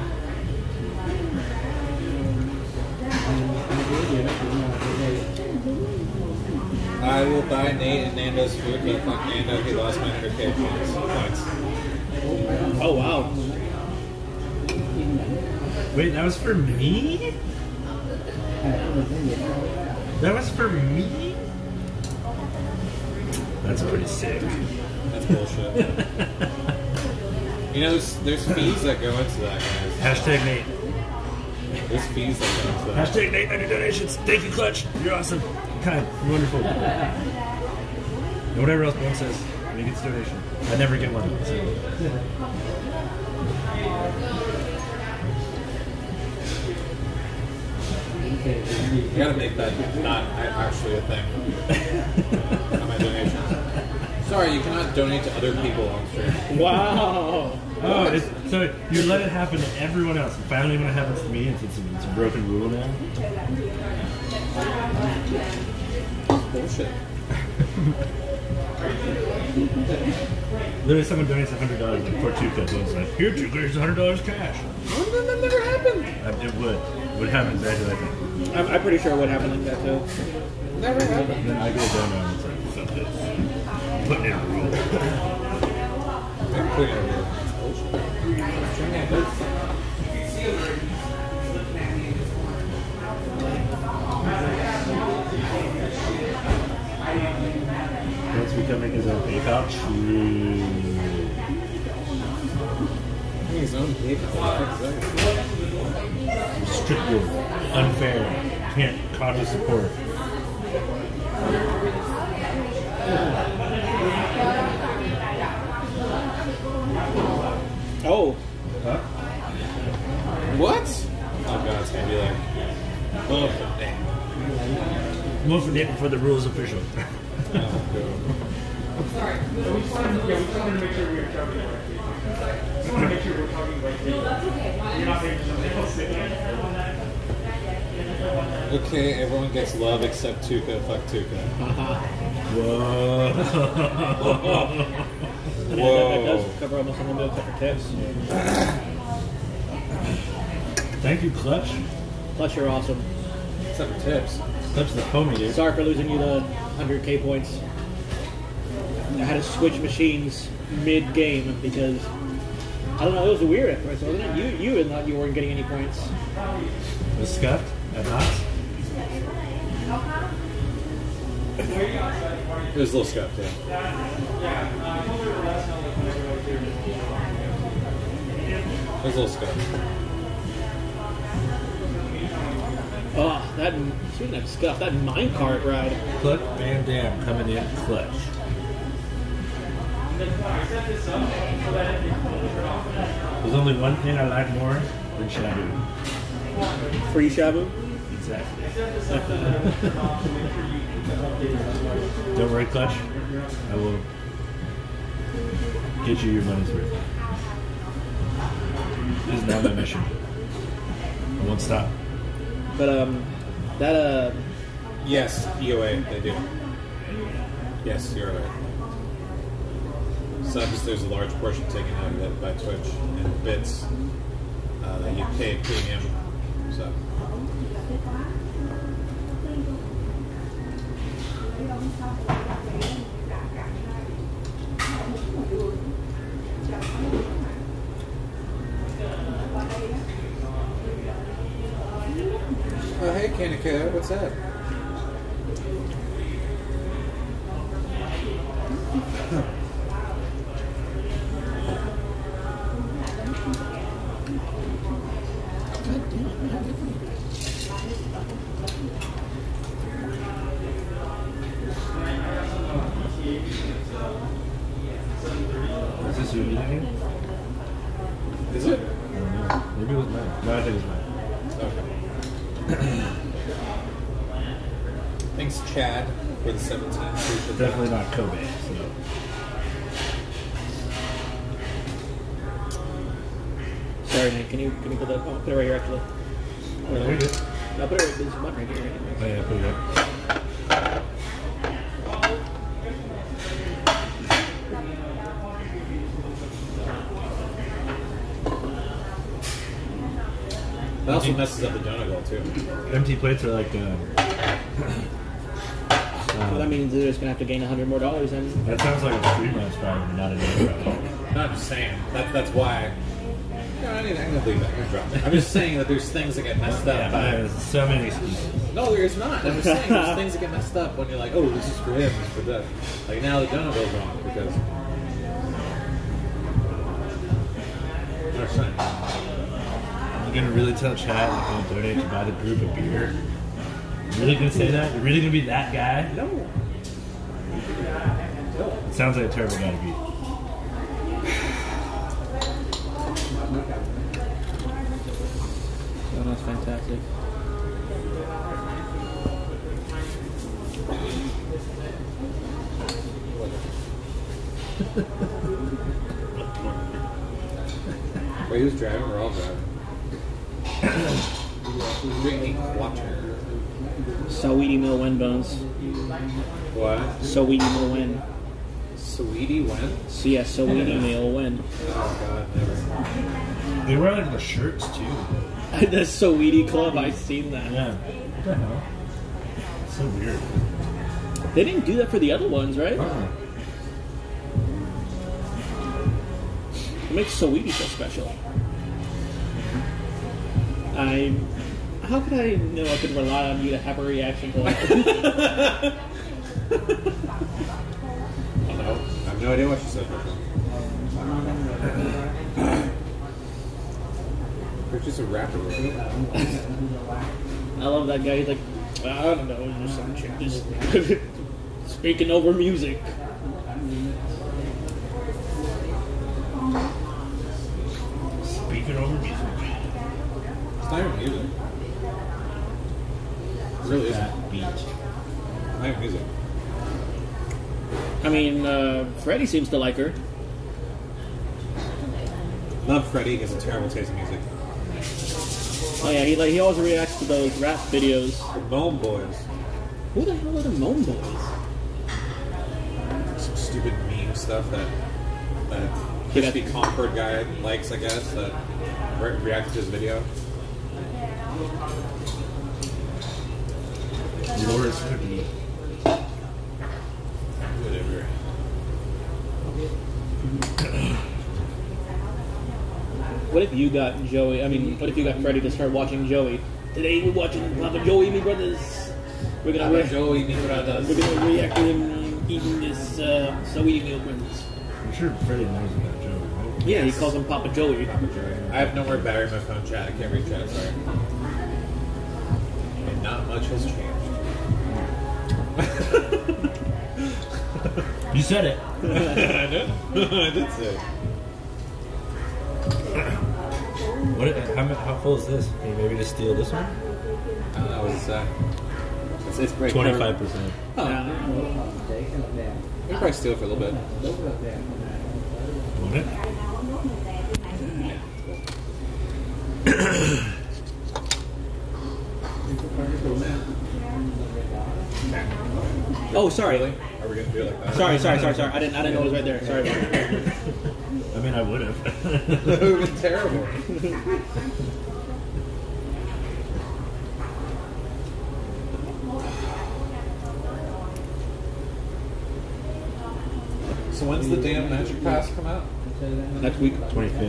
I will buy Nate and Nando's food, but fuck Nando, he lost my 100K points. Oh wow. Wait, that was for me? That was for me? That's pretty sick. That's bullshit. You know, there's fees that go into that, guys. Hashtag Nate. There's fees that go into that. Hashtag Nate on your donations. Thank you, Clutch. You're awesome. Kind. You're wonderful. And whatever else one says when he gets a donation. I never get one. So. You gotta make that not actually a thing. On my donations. Sorry, you cannot donate to other people on stream. Wow. Oh, so you let it happen to everyone else. And finally, when it happens to me, it's a broken rule now. Bullshit. Literally, someone donates $100 like, for Tuca. So it's like, here, Tuca, here's $100 cash. That never happened. It would. It would happen exactly like that. I'm pretty sure it would happen like that too. Never happened. And then I get a donor and it's like, fuck this. Putting in a rule. I'm putting it over. Bullshit. Once becoming his own PayPal. His own PayPal. Restrictive, unfair, can't conscious support. Oh. Huh? What? Oh god, it's gonna be like, oh, damn. More for Nate before the rules official. Okay, everyone gets love except Tuca. Fuck Tuca. Whoa. That does cover almost unlimited except for tips. Thank you, Clutch. Plus, you're awesome. Except for tips. Clutch the homie, dude. Sorry for losing you the 100K points. I had to switch machines mid-game because I don't know. It was weird at first, wasn't it? You thought you weren't getting any points. It was scuffed at Knox. It was a little scuffed, yeah. It was a little scuffed. Oh, that speaking of scuff, that minecart ride. Clutch Van Dam coming in clutch. There's only one thing I like more than Shabu. Free Shabu. Exactly. Don't worry, Clutch. I will get you your money's worth. This is now my mission. I won't stop. But that Yes, EOA, they do. Yes, you're right. Subs, there's a large portion taken out of it by Twitch, and bits that you pay premium. So Oh, hey, Kanika, what's up? Is this your eating? Is it? I don't know. Maybe it was mine. No, I think it was mine. Okay. Thanks, Chad, for the 17. Definitely not Kobe. So. Sorry, man. Can you put that? Oh, put it right here, actually. Oh, you're good. No, put it right. There's one right here. Oh, yeah, put it up. That also messes up the donut goal, too. Empty plates are like. Well, that means they're just gonna have to gain $100 more, and That sounds like a Fremont problem, not a day problem. No, I'm just saying. That's why. No, I'm gonna leave that. I'm gonna drop it. I'm just saying that there's things that get messed up. Yeah, but there's so many excuses. No, there's not. I'm just saying there's things that get messed up when you're like, oh, this is for him, this is for that. Like now the donut goes wrong because. Or something. You're gonna really tell Chad you're gonna donate to buy the group a beer? You're really gonna say that? You're really gonna be that guy? No. It sounds like a terrible guy to be. oh, that's fantastic. Wait, who's driving? We're all driving. Drinking water. Sweetie Mill win, Bones. What? Sweetie Mill win. Sweetie when? So yeah, Sweetie Mill win. Oh god, never. They wear like the shirts too. The Sweetie Club, I've seen that. Yeah. What the hell? It's so weird. They didn't do that for the other ones, right? What makes Sweetie so special? How could I know I could rely on you to have a reaction to that? I don't know. I have no idea what she said. They're just a rapper. I love that guy. He's like, I don't know, there's some chick just speaking over music. Speaking over music. It's not even music. It really isn't. That beat. It's not even music. I mean, Freddie seems to like her. Love Freddie. He has a terrible taste in music. Oh yeah, he always reacts to those rap videos. The Moan Boys. Who the hell are the Moan Boys? Some stupid meme stuff that Crispy Concord guy likes, I guess, that reacted to his video. Lawrence Cookie. Whatever. What if you got Joey? I mean, what if you got Freddie to start watching Joey? Today we're watching Papa Joey, me brothers. We're gonna Joey, me brothers. We're gonna react to him eating this Sweetie Meal brothers. I'm sure Freddie knows about Joe, right? Yeah, he calls him Papa Joey. Papa Joey. I have no more battery in my phone, chat. I can't read chat, sorry. And not much has changed. You said it. I did. I did say it. How full is this? Can you maybe just steal this one? I don't know what to say. It's pretty 25%. Oh. We can probably steal it for a little bit. Want it? Oh, sorry. Really? Are we gonna do it like that? Sorry. I didn't know it was right there. Sorry about that. I mean, I would have. That would have been terrible. So when's the damn Magic Pass come out? Next week. 25th.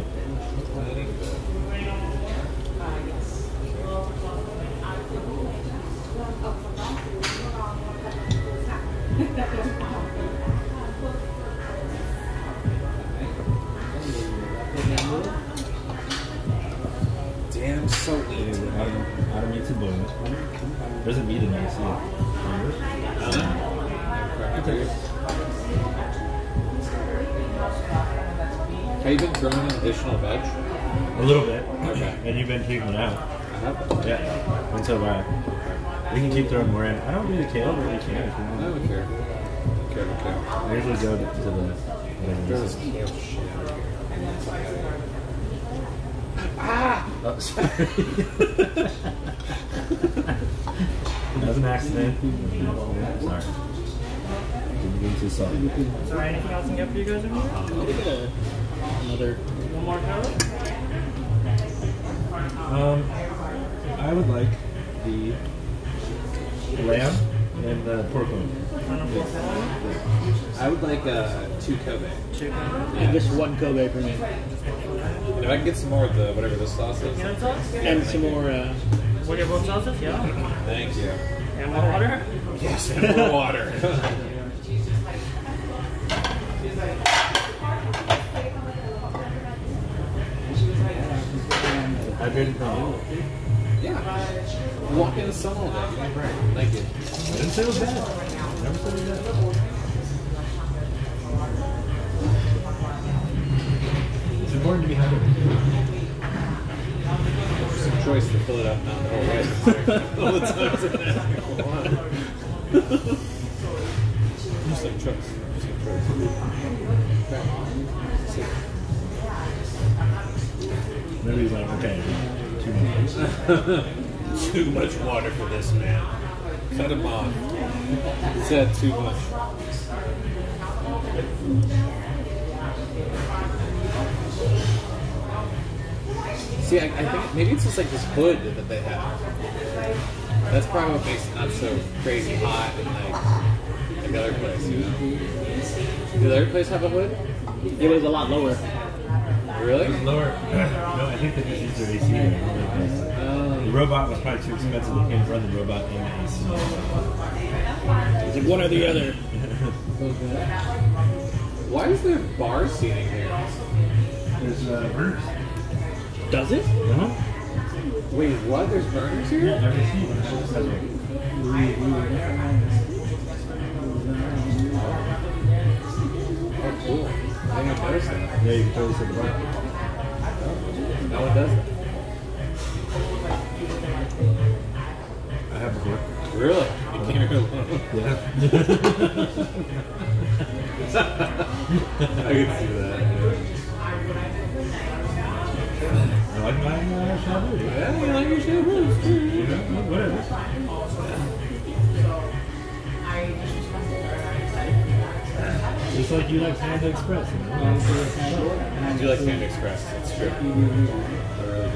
Damn, so neat. Adam eats a bone. There's a meat in there, see? Have you been growing an additional veg? A little bit. Okay. And you've been taking it out. I have. Yeah. And so have I. We can keep throwing more in. I don't do the kale, but we can if you I want. don't care. Okay. I usually go to the whatever Throw this this is. kale shit. Oh, sorry. That was an accident. Sorry. Didn't mean to sorry. Is there anything else I can get for you guys over here? Another. One more salad? I would like the lamb and the pork bone. Wonderful salad. I would like 2 Kobe. Chicken. And just one Kobe for me. And if I can get some more of the whatever this sauce is. Peanut sauce? And some more. What are your both sauces? Yeah. Thank you. And more water? Yes, and more water. I didn't know. Yeah. Walk in the sun all day. Give me a break. Thank you. I didn't say it was bad. Never said it was bad. It's important to be hydrated. Some choice to fill it up, not the whole way. All the times I've been asking for water. Just some choice. Just some choice. Maybe he's like, okay, too much. Too much water for this man. Cut him off. He said too much. See, I think maybe it's just like this hood that they have. That's probably what makes it not so crazy hot and like the other place, you know? Did the other place have a hood? It was a lot lower. Really? Lower. No, I think they just used their AC there. The robot was probably too expensive. They can't run the robot in the AC. It's like one or the other. Why is there bar seating here? There's burners. Does it? Uh-huh. Wait, what? There's burners here? Yeah, every seat has one. Oh, cool. I didn't notice that. Yeah, you can totally sit the bar. No one does that. I have before. Really? You came here alone? Yeah. I can see that. I like buying shabu. Yeah, you like your shabu? You know, whatever. Just like you like Panda Express. You know? I do like Panda Express. That's true. I really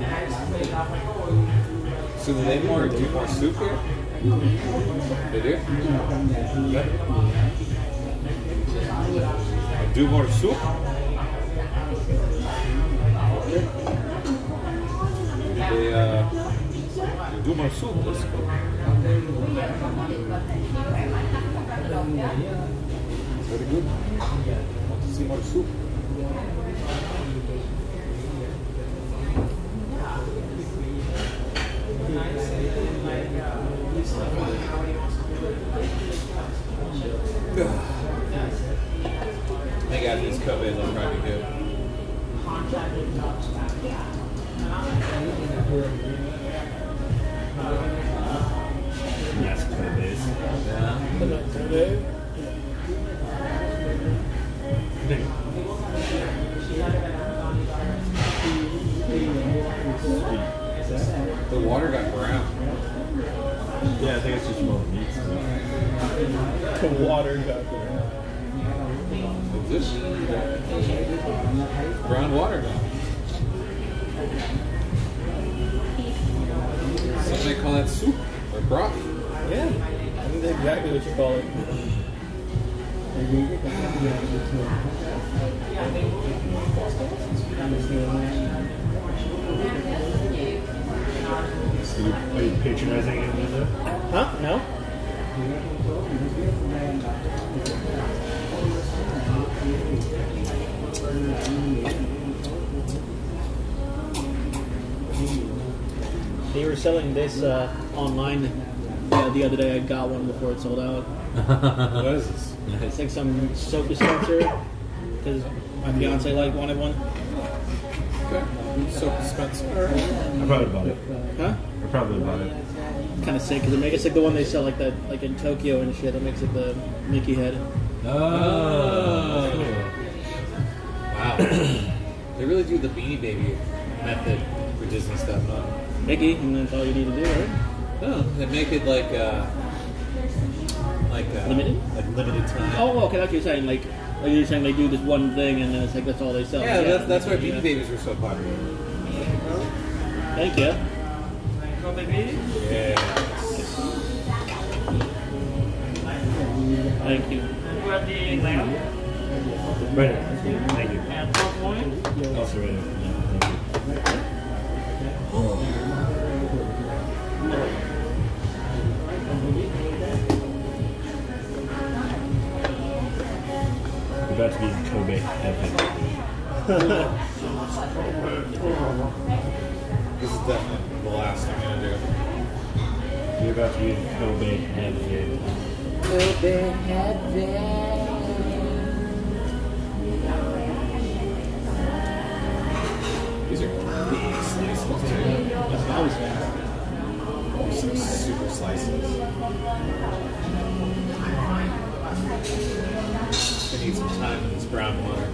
do. So do they do more soup here? They do? Okay. Do more soup? They do more soup. That's cool. Very good. Want to see more soup? I think after this Kobe, they'll probably be good. Yes, Kobe's. The water got brown. Yeah, I think it's just more meat. The water got there. What's this? Brown water got. Some may call that soup or broth. Yeah, I think that's exactly what you call it. Are you patronizing it, Linda? Huh? No? They were selling this online the other day. I got one before it sold out. What is this? It's like some soap dispenser because my fiance wanted one. Okay. Soap dispenser. I probably bought it. Huh? I probably bought it. Kind of sick because it's like the one they sell like that, like in Tokyo and shit. That makes like the Mickey head. Oh, cool. Wow. They really do the Beanie Baby method for Disney stuff, huh? Mickey, and that's all you need to do, right? No, they make it like Limited? like limited time. Oh, okay. That's what you're saying. Like you're saying they do this one thing and then it's like that's all they sell. Yeah, that's why Beanie Babies were so popular. Thank you. Go, baby. Yeah. Thank you. Grab the lamb Right. Thank you. and pork loin. Also right. Yeah, thank you. We're about to be in Kobe. This is definitely the last thing I'm gonna do. You're about to be in Kobe heaven. These are big slices too. That's what I was saying. Some super slices. I need some time in this brown water.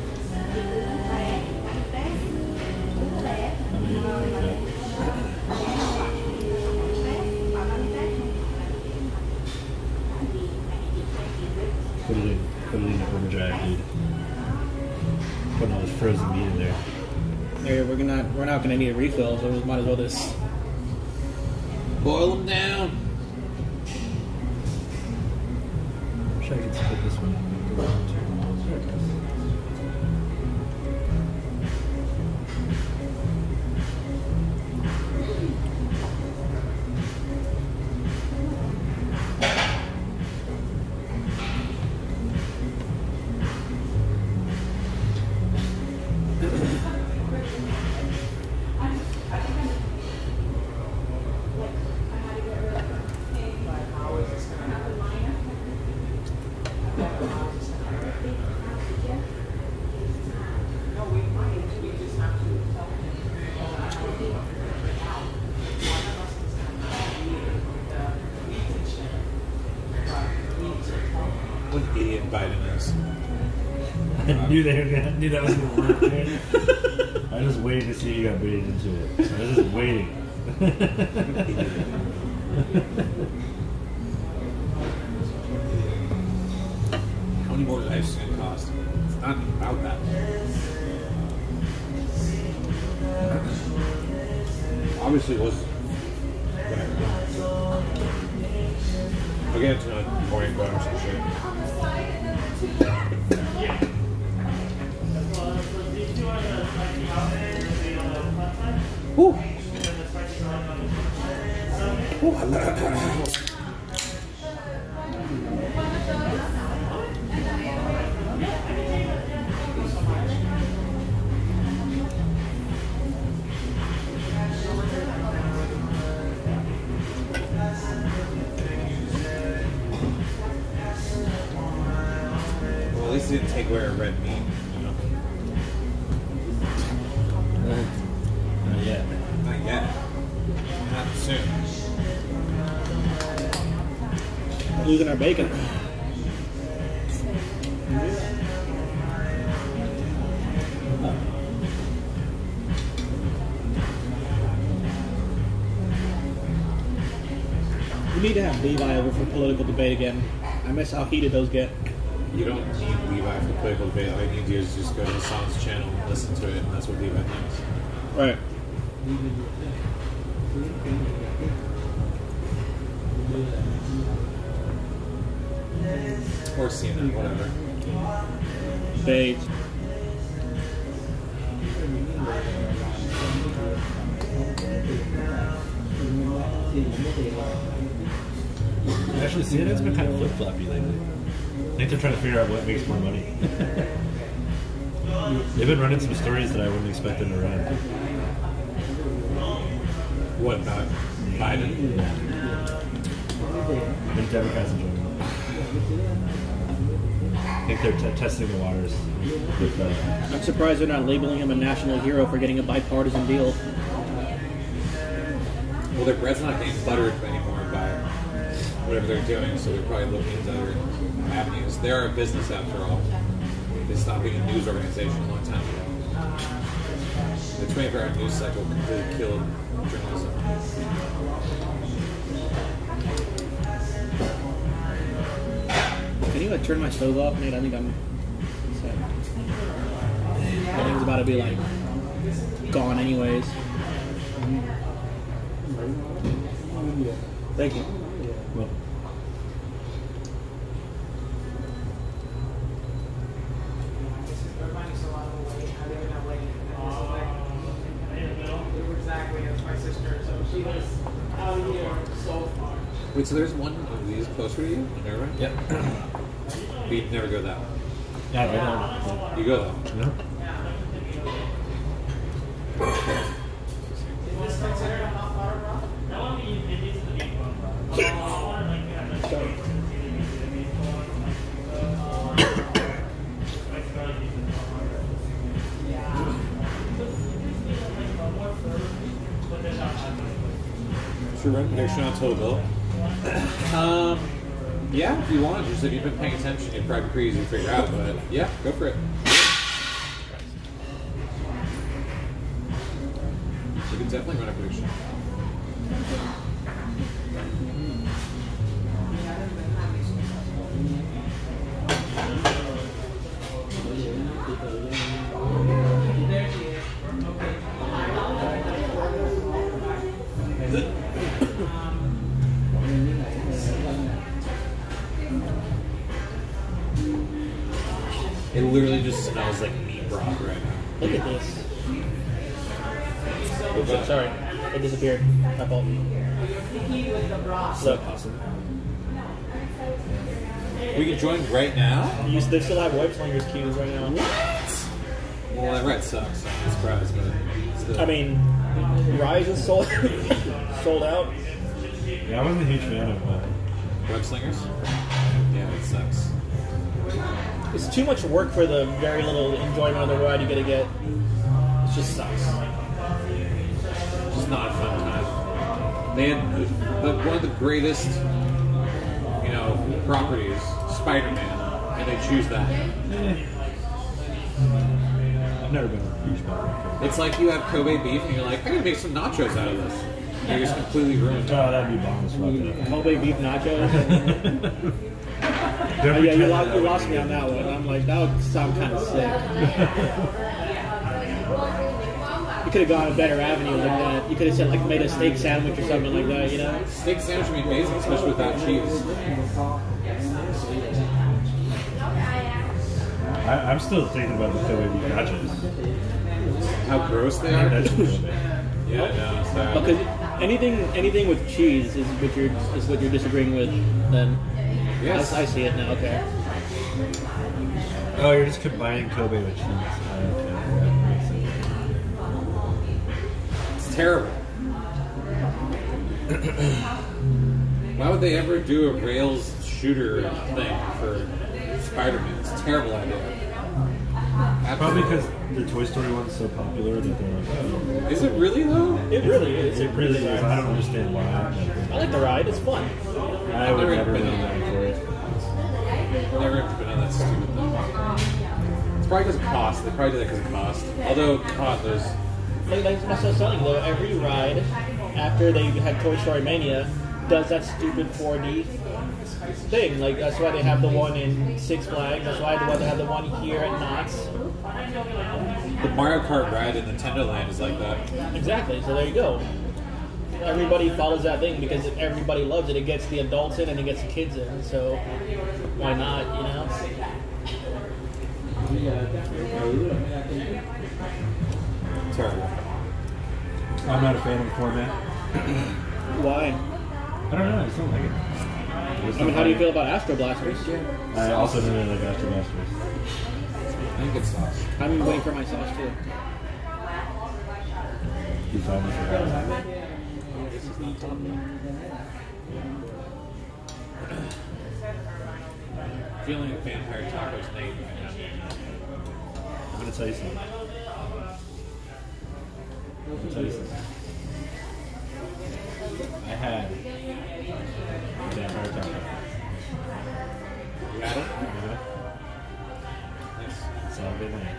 Put it in the overdrive, dude. Putting all this frozen meat in there. There, we're not gonna need a refill, so we might as well just. Boil them down. Wish I could split this one. What an idiot Biden is. I knew knew that was gonna work, man. I was just waiting to see if you got baited into it. I was just waiting. How many more lives is it gonna cost? It's not about that. Obviously, it was whatever. I'll get into it more and some shit. Whew. Well, at least it didn't take away our red meat. You know? Not yet. Not yet. Not soon. Losing our bacon. We need to have Levi over for political debate again. I miss how heated those get. You don't need Levi for political debate. All you need to do is just go to Hassan's channel and listen to it, and that's what Levi thinks. Right. Or CNN, whatever. Bates. Actually, CNN's been kind of flip-floppy lately. I think they're trying to figure out what makes more money. They've been running some stories that I wouldn't expect them to run. What about Biden? I think Democrats enjoy it. I think they're testing the waters. With, I'm surprised they're not labeling him a national hero for getting a bipartisan deal. Well, their bread's not getting buttered anymore by whatever they're doing, so they're probably looking into other avenues. They are a business after all. They stopped being a news organization a long time ago. The 24-hour news cycle completely killed journalism. Can you turn my stove off, Nate? I think I'm set. I think it's about to be like gone anyways. Thank you. well, Wait, so there's one of these closer to you? Never mind. yeah. But you'd never go that way. Yeah, right now. You go that way. No? Should we run prediction on Total Bill? Yeah, if you want. Just if you've been paying attention, it'd probably be pretty easy to figure out. But yeah, go for it. You can definitely run a prediction. It literally just smells like meat broth right now. Look at this. Oops, sorry, it disappeared. My fault. Look, Awesome. We can join right now? they still have web slingers queues right now. Well, that red sucks. I'm surprised, but still. I mean, Rise is sold out. Yeah, I wasn't a huge fan of Web slingers? Yeah, it sucks. It's too much work for the very little enjoyment of the ride you're gonna get. It just sucks. It's just not a fun time. They had one of the greatest, properties, Spider-Man, and they choose that. I've never been a huge fan. It's like you have Kobe beef, and you're like, I'm gonna make some nachos out of this. And you're just completely ruined. Oh, that'd be bomb as fuck. Kobe beef nachos. Yeah, you lost me on that one. I'm like, that would sound kind of sick. You could have gone a better avenue than that. You could have said like made a steak sandwich or something like that, Steak sandwich would be amazing, especially without cheese. I'm still thinking about the Kobe beef nachos. How gross they are. That's cool. Yeah, no, it's bad. Because anything with cheese is what you're disagreeing with. Then Yes. I see it now. Okay. Oh, you're just combining Kobe with cheese. Okay. That makes sense. It's terrible. Why would they ever do a Rails shooter thing for Spider-Man? It's a terrible idea. Probably because the Toy Story one's so popular that they're like, oh. Is it really though? It really is. It really is. I don't understand why. I like the ride. It's fun. I would never been down for it. Never have been on that stupid thing. It's probably because of cost. They probably did that because of cost. Although, God, those. Like that's what I was telling you though. Every ride after they had Toy Story Mania does that stupid 4D thing. Like that's why they have the one in Six Flags. That's why they have the one here at Knott's. The Mario Kart ride in Nintendo Land is like that. Exactly. So there you go. Everybody follows that thing because everybody loves it. It gets the adults in and it gets the kids in. So why not? Terrible. I'm not a fan of the format. Why? I don't know. I just don't like it. I mean, how do you feel about Astro Blasters? I also don't really like Astro Blasters. I think it's sauce. I'm waiting for my sauce too. You finally forgot. This is the top. Feeling like vampire tacos Nate right now. I'm gonna tell you something. I'm gonna tell you something. I had vampire taco. You got it? Yeah. Nice. Saturday night.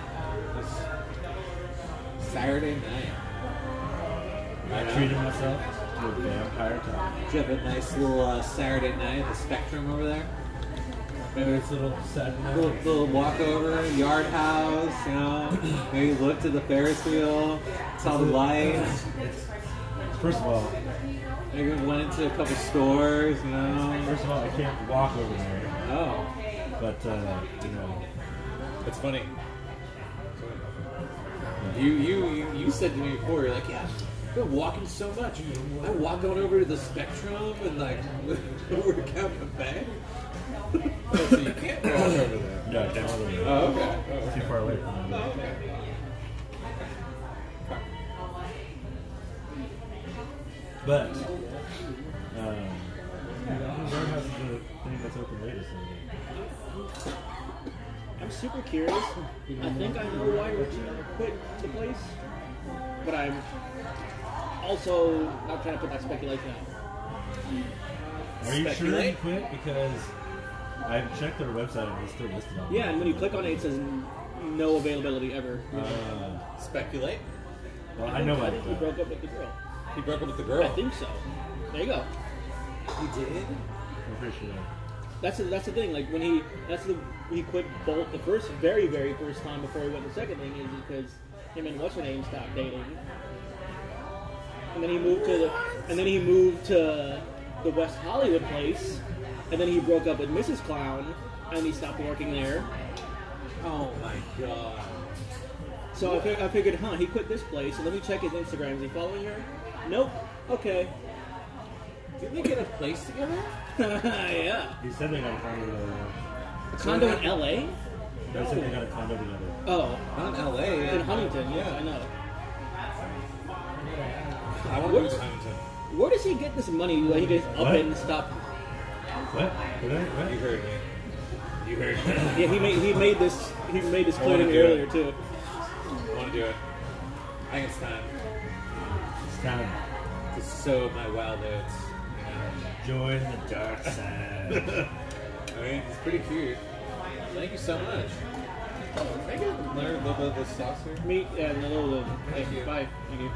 Saturday night. I treated myself to a vampire taco. Did you have a nice little Saturday night at the Spectrum over there? Maybe it's a little Saturday night. Little walk over, yard house, you know. Maybe looked at the Ferris wheel, saw the lights. First of all, Maybe went into a couple stores, you know. first of all, I can't walk over there. Oh, But you know, it's funny. You said to me before, you're like, yeah, I've been walking so much. I walk on over to the Spectrum and like work out in the bay. Oh, so you can't walk over there. no, I can't walk over there. Oh, okay. Oh, It's too far away from me. oh, okay. But Warehouse is the thing that's open latest. I'm super curious. I think I know why Richie quit the place, but I'm also not trying to put that speculation out. Are you sure he Speculate? quit? Because I've checked their website and it's still listed on. Yeah, and when you click on it, it says no availability ever. Speculate. Well, I know I why. think he broke up with the girl. He broke up with the I girl. think so. There you go. He did. I'm pretty sure. That's the thing. Like when he quit Bolt the very first time before he went the second thing is because him and what's her name stopped dating, and then he moved to the West Hollywood place, and then he broke up with Mrs. Clown, and he stopped working there. Oh my god. So I figured, he quit this place, so let me check his Instagram. Is he following her? Nope. Okay. Didn't they get a place together? Yeah. He said they got a condo together. A condo in L.A. They said they got a condo together. Oh, Not in L.A. in Huntington. Yeah, I know. I want to go to Huntington. Where does he get this money where he just up What? and stop? What? What? You heard me. You heard me. Yeah, he made this clear to me do it. earlier too. I want to do it. I think it's time It's time. to sow my wild oats. Join the dark side. I mean, it's pretty cute. Thank you so much. Can I get another little bit of this sauce here? Meat and a little of Thank you. Bye. Thank you.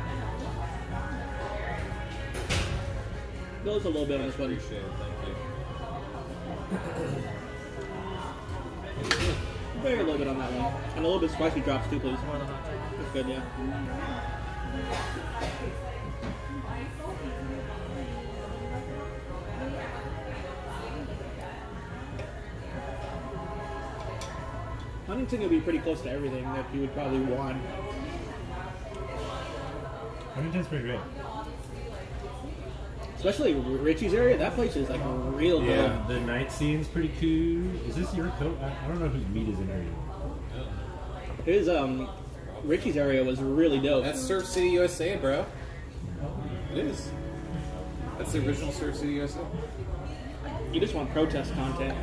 Goes a little bit on this one. Appreciate it. Thank you. Very a little bit on that one. And a little bit spicy drops too, please. That's good, yeah. Huntington would be pretty close to everything that you would probably want. Huntington's pretty great. Especially Richie's area, that place is like real good. Yeah, the night scene's pretty cool. Is this your coat? I don't know whose meat is in here anymore. His Richie's area was really dope. That's Surf City USA, bro. It is. That's the original Surf City USA. You just want protest content.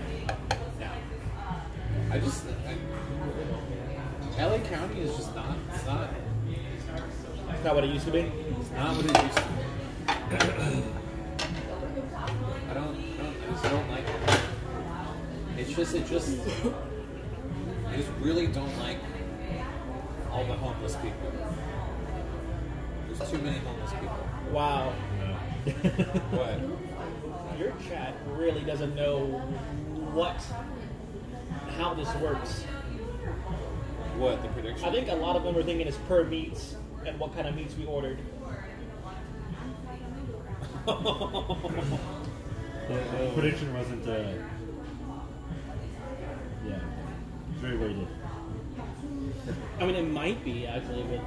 LA County is just not. It's not. It's not what it used to be. It's not what it used to be. I just don't like it. I just really don't like all the homeless people. There's too many homeless people. Wow. What? Your chat really doesn't know how this works. What, the prediction? I think a lot of them are thinking it's per meats and what kind of meats we ordered. The prediction wasn't, yeah, very I mean, it might be actually, but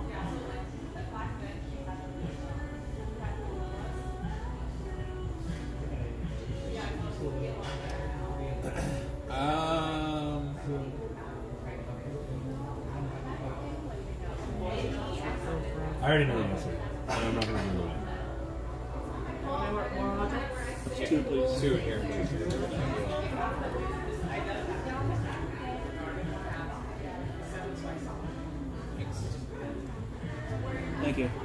I already know the answer. So I'm not going to give it away. More hot dogs? it's two, please. Two here. Thank you.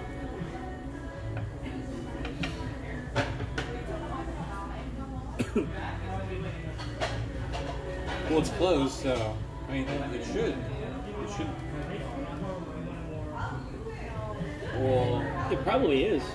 Well, it's closed, so I mean, it should. It should. Well, It probably is.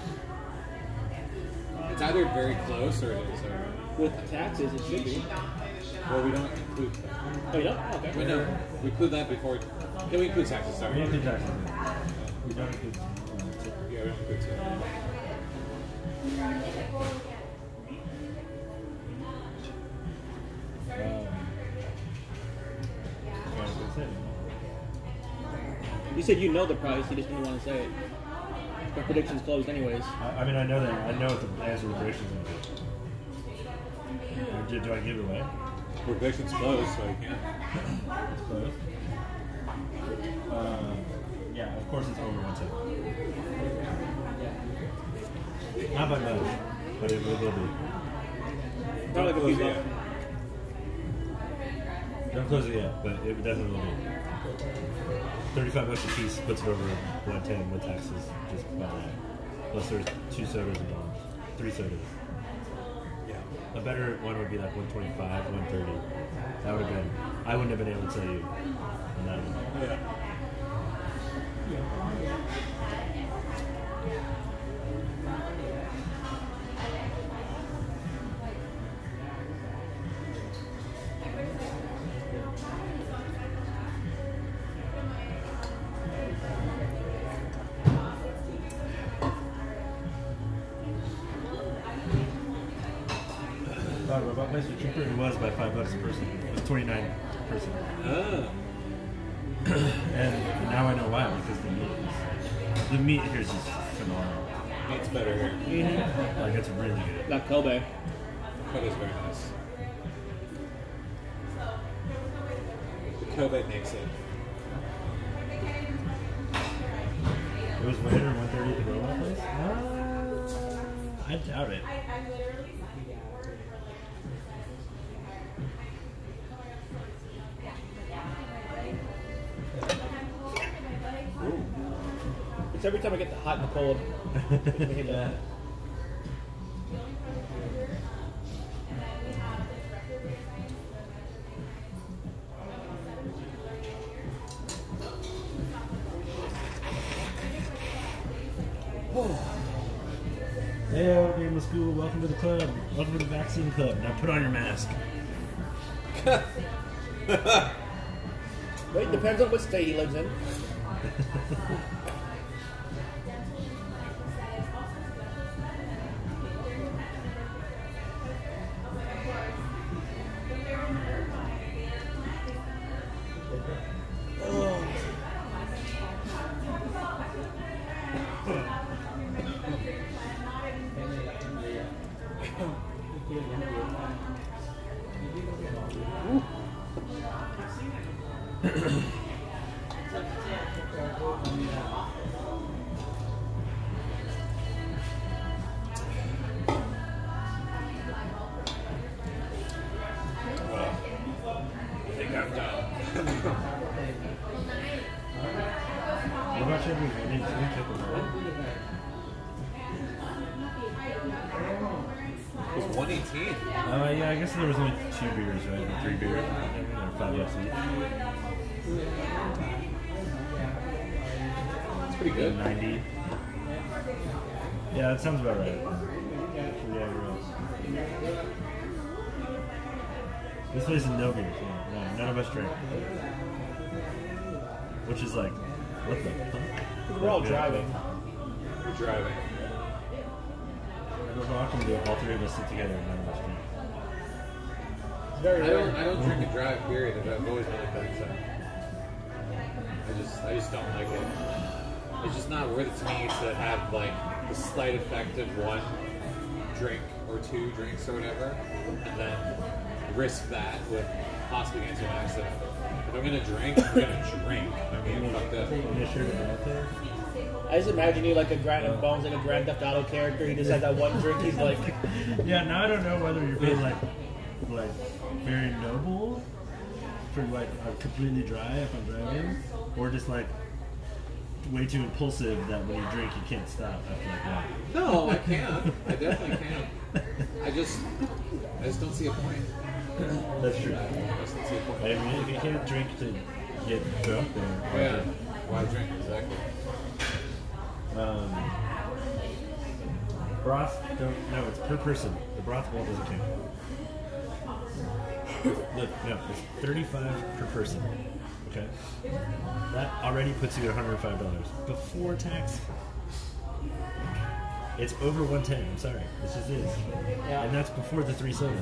it's either very close or it is. With taxes, it should be. Well, we don't include. Oh, you don't? Okay. Wait, no, we include that before. Yeah, we include taxes. Sorry. We include taxes. We don't include tip. Yeah, we don't include taxes. You said you know the price, you just didn't want to say it. The prediction's closed anyways. I mean, I know that. I know what the answer to the prediction's going to be. Do I give it away? We're predictions closed, so you can't. It's closed. Yeah, of course it's over 110. Not by much, but it will be. Probably like a few Yeah. bucks. Don't close it yet, but it definitely will be. $35 a piece puts it over 110 with taxes, just about that. Plus there's 2 sodas and bombs. 3 sodas. Yeah. A better one would be like 125, 130. That would have been, I wouldn't have been able to tell you on that one. Yeah. Thought about place was cheaper. It was by $5 a person. It was 29 per person. Ah. And now I know why, because the meat here is just phenomenal. It's better here. Like it's really good. That Kobe. Kobe is very nice. The Kobe makes it. It was later 130 at the Robot place. I doubt it. It's every time I get the hot and the cold. Yeah. Hey, Nameless School, welcome to the club. Welcome to the vaccine club. Now put on your mask. Wait, depends on what state he lives in. I think I'm done. What about you? Any pickle? It was 118. Yeah, I guess there was only 2 beers, right? Or 3 beers. Or $5 each. It's pretty good. 90. Yeah, that sounds about right. Yeah, girls. This place is no beers. Yeah, none of us drink. Which is like, what the fuck? We're all driving. You're driving. How often do all 3 of us sit together and none of us drink? It's very I rare. don't drink and drive, period. I've always been like that, so. I just don't like it. It's just not worth it to me to have like the slight effect of one drink or two drinks or whatever, and then risk that with possibly getting into an accident. If I'm gonna drink, I'm gonna drink. I mean, fuck that. I just imagine you like a Grand Bones, like a Grand Theft Auto character. He just has that one drink. He's like, Yeah, now I don't know whether you're being like very noble for like I'm completely dry if I'm driving, or just like way too impulsive that when you drink you can't stop after like that. No, I can't. I definitely can't. I just don't see a point. That's true. I just don't see a point. I mean, if you can't drink to get drunk, then Yeah. Why drink? Exactly. Broth, no, it's per person. The broth bowl doesn't count. Look, no, it's $35 per person. Okay? That already puts you at $105 before tax. It's over 110. I'm sorry, this just is. Yeah. And that's before the 3 sodas.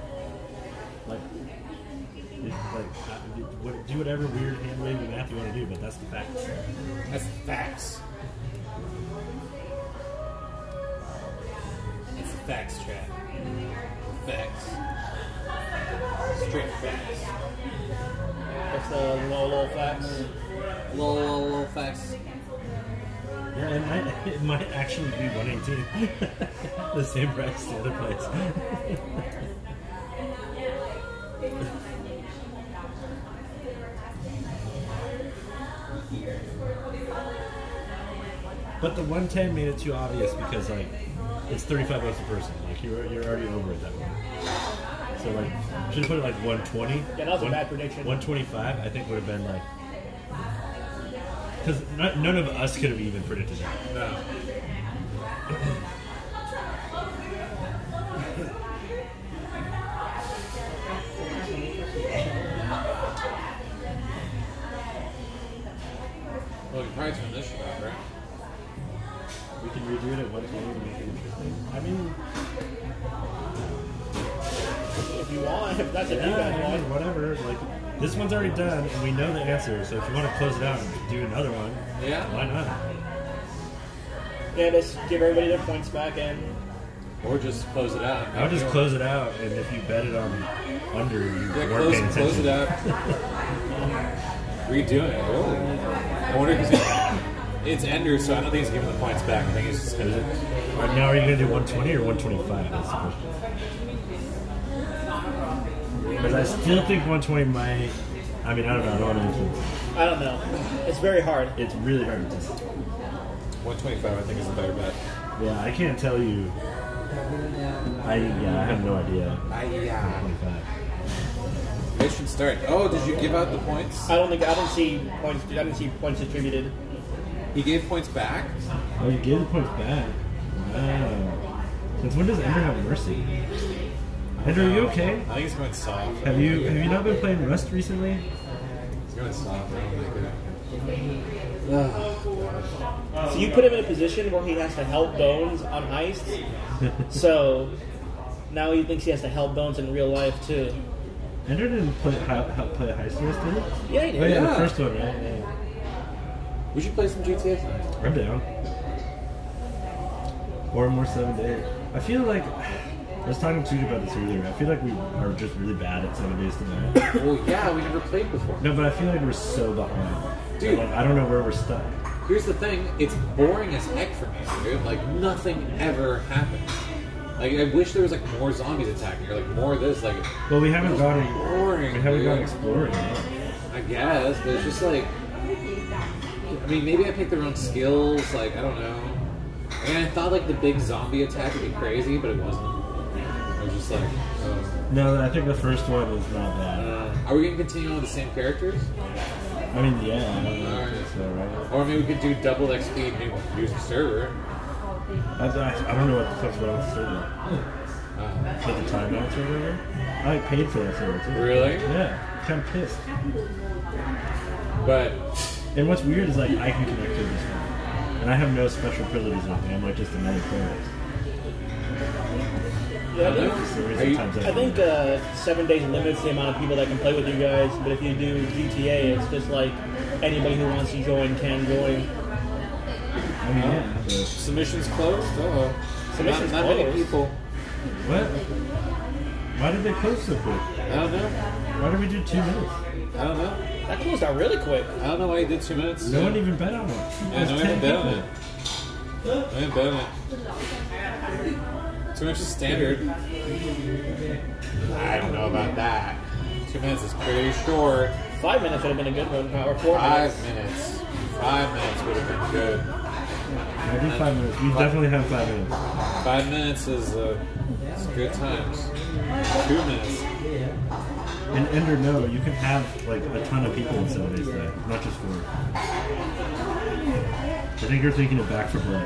Do whatever weird hand wavy math you want to do, but that's the facts. That's facts. It's the facts, chat. Facts. Straight facts. what's the low facts? Low facts. Yeah, it might actually be 118. The same price the other place. But the 110 made it too obvious because like it's $35 a person. Like you're already over it that way. So like should have put it like 120. Yeah, that was a bad prediction. 125 I think would have been like, because none of us could have even predicted that. No. Well, you can probably turn this shit off, right? We can redo it at 120 to make it interesting. I mean, If you want, if that's what you yeah, guys I mean, want. whatever. Like this one's already done, and we know the answer. So if you want to close it out and do another one, Yeah. why not? Yeah, just give everybody their points back and Or just close it out. I would just close it out, and if you bet it on under, you Yeah, weren't paying close it attention. out. Redoing it. Oh. I wonder if it's Ender, so I don't think he's giving the points back. I think he's just gonna. Right now, are you going to do 120 or 125? That's the question. Because I still think 120 might. I mean, I don't know. I don't want to influence. I don't know. It's very hard. It's really hard to test. 125, I think, is a better bet. Yeah, I can't tell you. I have no idea. 125. They should start. Oh, did you give out the points? I don't see points. I didn't see points distributed. He gave points back. Oh, you gave the points back. Wow. Since when does Ender have mercy? Ender, are you okay? I think he's going soft. Have you not been playing Rust recently? He's going soft. I don't like it. So you put him in a position where he has to help Bones on Heist. So now he thinks he has to help Bones in real life too. Ender didn't play Heist with us, did he? Yeah, he did. Oh, yeah, Yeah. the first one, right? Yeah. We should play some GTA tonight. I'm down. Or more 7 days. I feel like I was talking to you about this earlier. I feel like we are just really bad at 7 days tonight. Well, yeah, we never played before. No, but I feel like we're so behind. Dude. Like, I don't know where we're stuck. Here's the thing, it's boring as heck for me, dude. Like, nothing ever happens. Like, I wish there was, like, more zombies attacking, or, like, more of this, like... Well, we haven't gone. boring, We haven't dude. gone exploring. Yet. I guess, but it's just, like... I mean, maybe I picked the wrong skills, like, I don't know. I mean, I thought, like, the big zombie attack would be crazy, but it wasn't. It was just, like... No, I think the first one is not bad. Are we going to continue on with the same characters? I mean, yeah, I don't know. Alright. I think so, right? Or maybe we could do double XP and use the server. I don't know what the fuck's wrong with the server. Like the timeouts or whatever. I paid for that server too. Really? Yeah, kind of pissed. But... And what's weird is like I can connect to this one, and I have no special privileges with me. I'm like just another player. Yeah, I think, I think 7 days limits the amount of people that can play with you guys. But if you do GTA, it's just like anybody who wants to join can join. I mean, yeah. But Submissions closed? Oh. Submissions not many closed. people. what? Why did they close so quick? I don't know. Why did we do 2 minutes? I don't know. That closed out really quick. I don't know why you did 2 minutes. No one even bet on it. Yeah, no one even bet on it. No one even bet on it. 2 minutes is standard. I don't know about that. 2 minutes is pretty short. 5 minutes would have been a good one, or 4 minutes. 5 minutes. 5 minutes would have been good. I did 5 minutes. We definitely have 5 minutes. 5 minutes is it's good times. 2 minutes. And Ender, no, you can have like a ton of people in 7 days though, not just 4. I think you're thinking of Back 4 Blood,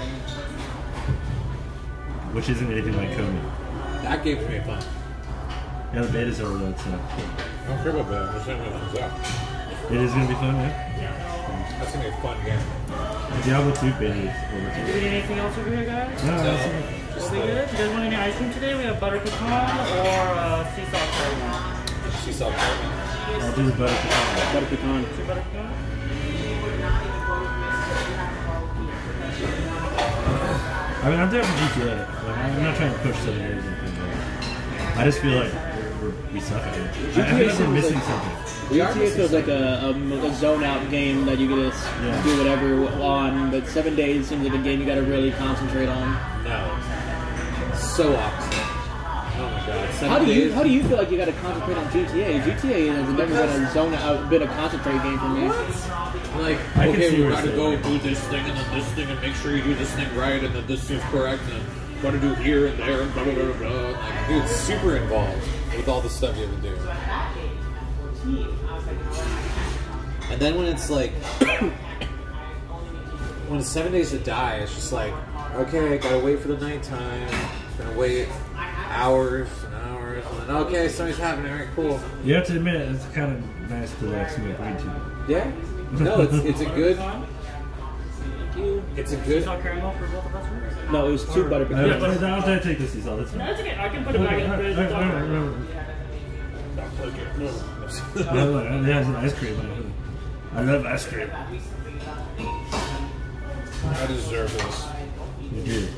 which isn't anything like Komi. That game's gonna be fun. Yeah, the beta's over though, so I don't care about that. I'm just saying when it comes out. it is gonna be fun, yeah. That's gonna be a fun game. Diablo 2 beta is over Do we need anything else over here, guys? too. No, that's Just leave it. You guys want any ice cream today? We have butter pecan or sea salt caramel. She saw Carmen. I'll do the butter pecan. Butter pecan. Two butter pecan? I mean, I'm there for GTA. Like, I'm not trying to push 7 days or anything. But I just feel like we suck at it. I feel like we're seems missing like- something. GTA feels like a zone out game that you can just Yeah. do whatever on, but 7 days seems like a game you got to really concentrate on. No. So opposite. Oh my god. 7 How do days? you feel like you got to concentrate on GTA? GTA has never been a zone out, been a concentrate game for me. Like, I can okay, see we what gotta you're go saying. do this thing and then this thing and make sure you do this thing right and then this is correct and gotta do here and there and blah blah blah blah blah. Like, dude, it's super involved with all the stuff you have to do. And then when it's like, when it's 7 days to die, it's just like, okay, I gotta wait for the nighttime. Gonna wait hours and hours and then okay, something's happening. All right, cool. You have to admit, it's kind of nice to like smoke weed too. Yeah. No, it's a good. It's a good. Salt caramel for both of us? No, it was 2 butter pecan. I'll take this, Cecil. That's No, fine. it's okay. I can put it back in the fridge. It's all right. It has ice cream. I love ice cream. I deserve this. You do.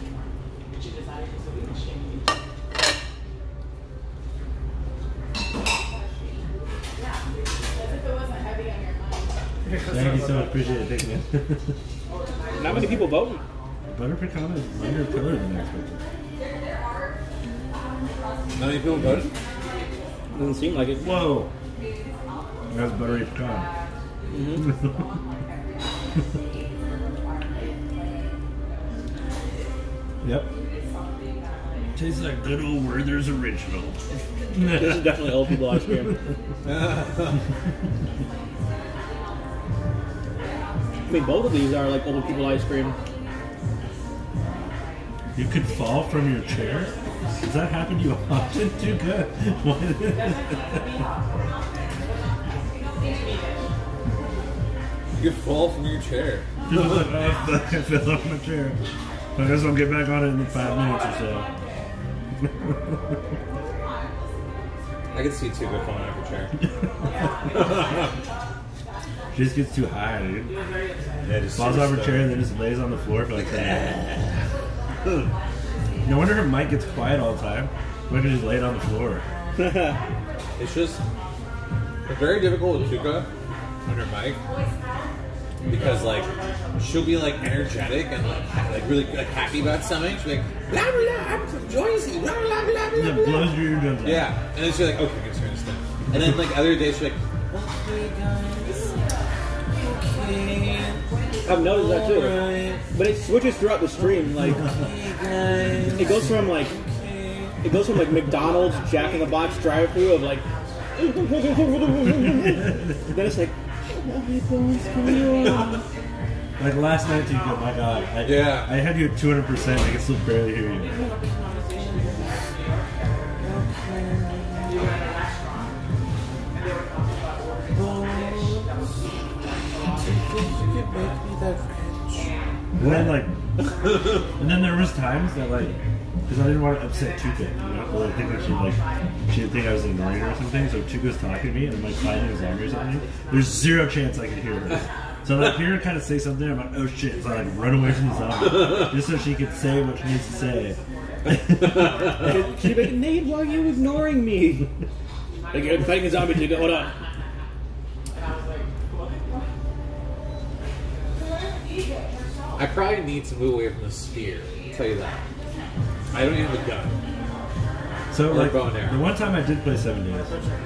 Thank you so much. Appreciate it. Taking it. Not many people voting. Butter pecan is lighter color than I expected. How many people voted? Doesn't seem like it. Whoa. That's buttery pecan. Yep. Tastes like good old Werther's original. This is definitely old people ice cream. I mean, both of these are like old people ice cream. You could fall from your chair? Does that happen to you often? Too good. You fall from your chair. I fell off my chair. I guess I'll get back on it in 5 minutes or so. I can see Tuba falling off your chair. She just gets too high, dude. Yeah, just Falls off her chair and then just lays on the floor for like 10 minutes. No wonder her mic gets quiet all the time. Look at just laid on the floor. It's just it's very difficult with Tuka on her mic because like she'll be like energetic and like really like happy about something. She'll be like blah blah blah, I'm joyously blah blah blah blah It blah. blows your eardrums out. Yeah, and then she's like, okay, good turn this down. And then like other days she's like, okay guys, okay. I've noticed that too. But it switches throughout the stream. Like it goes from like McDonald's Jack in the Box drive-through of like then it's like Like last night, Tika, my god. I had you at 200%. I can still barely hear you. And then like, and then there was times that like because I didn't want to upset Tuka. You know, or I think that she'd think I was ignoring her or something. So Tuka's talking to me, and I'm like fighting a zombie or something. There's zero chance I could hear her. So I hear her kind of say something. I'm like, oh shit! So I like run away from the zombie just so she could say what she needs to say. She'd be like, Nate, why are you ignoring me? Like, you're fighting a zombie, Tuka. Hold on. I probably need to move away from the spear. I'll tell you that. I don't even have a gun. So Or like bow and arrow. the one time I did play 7 days.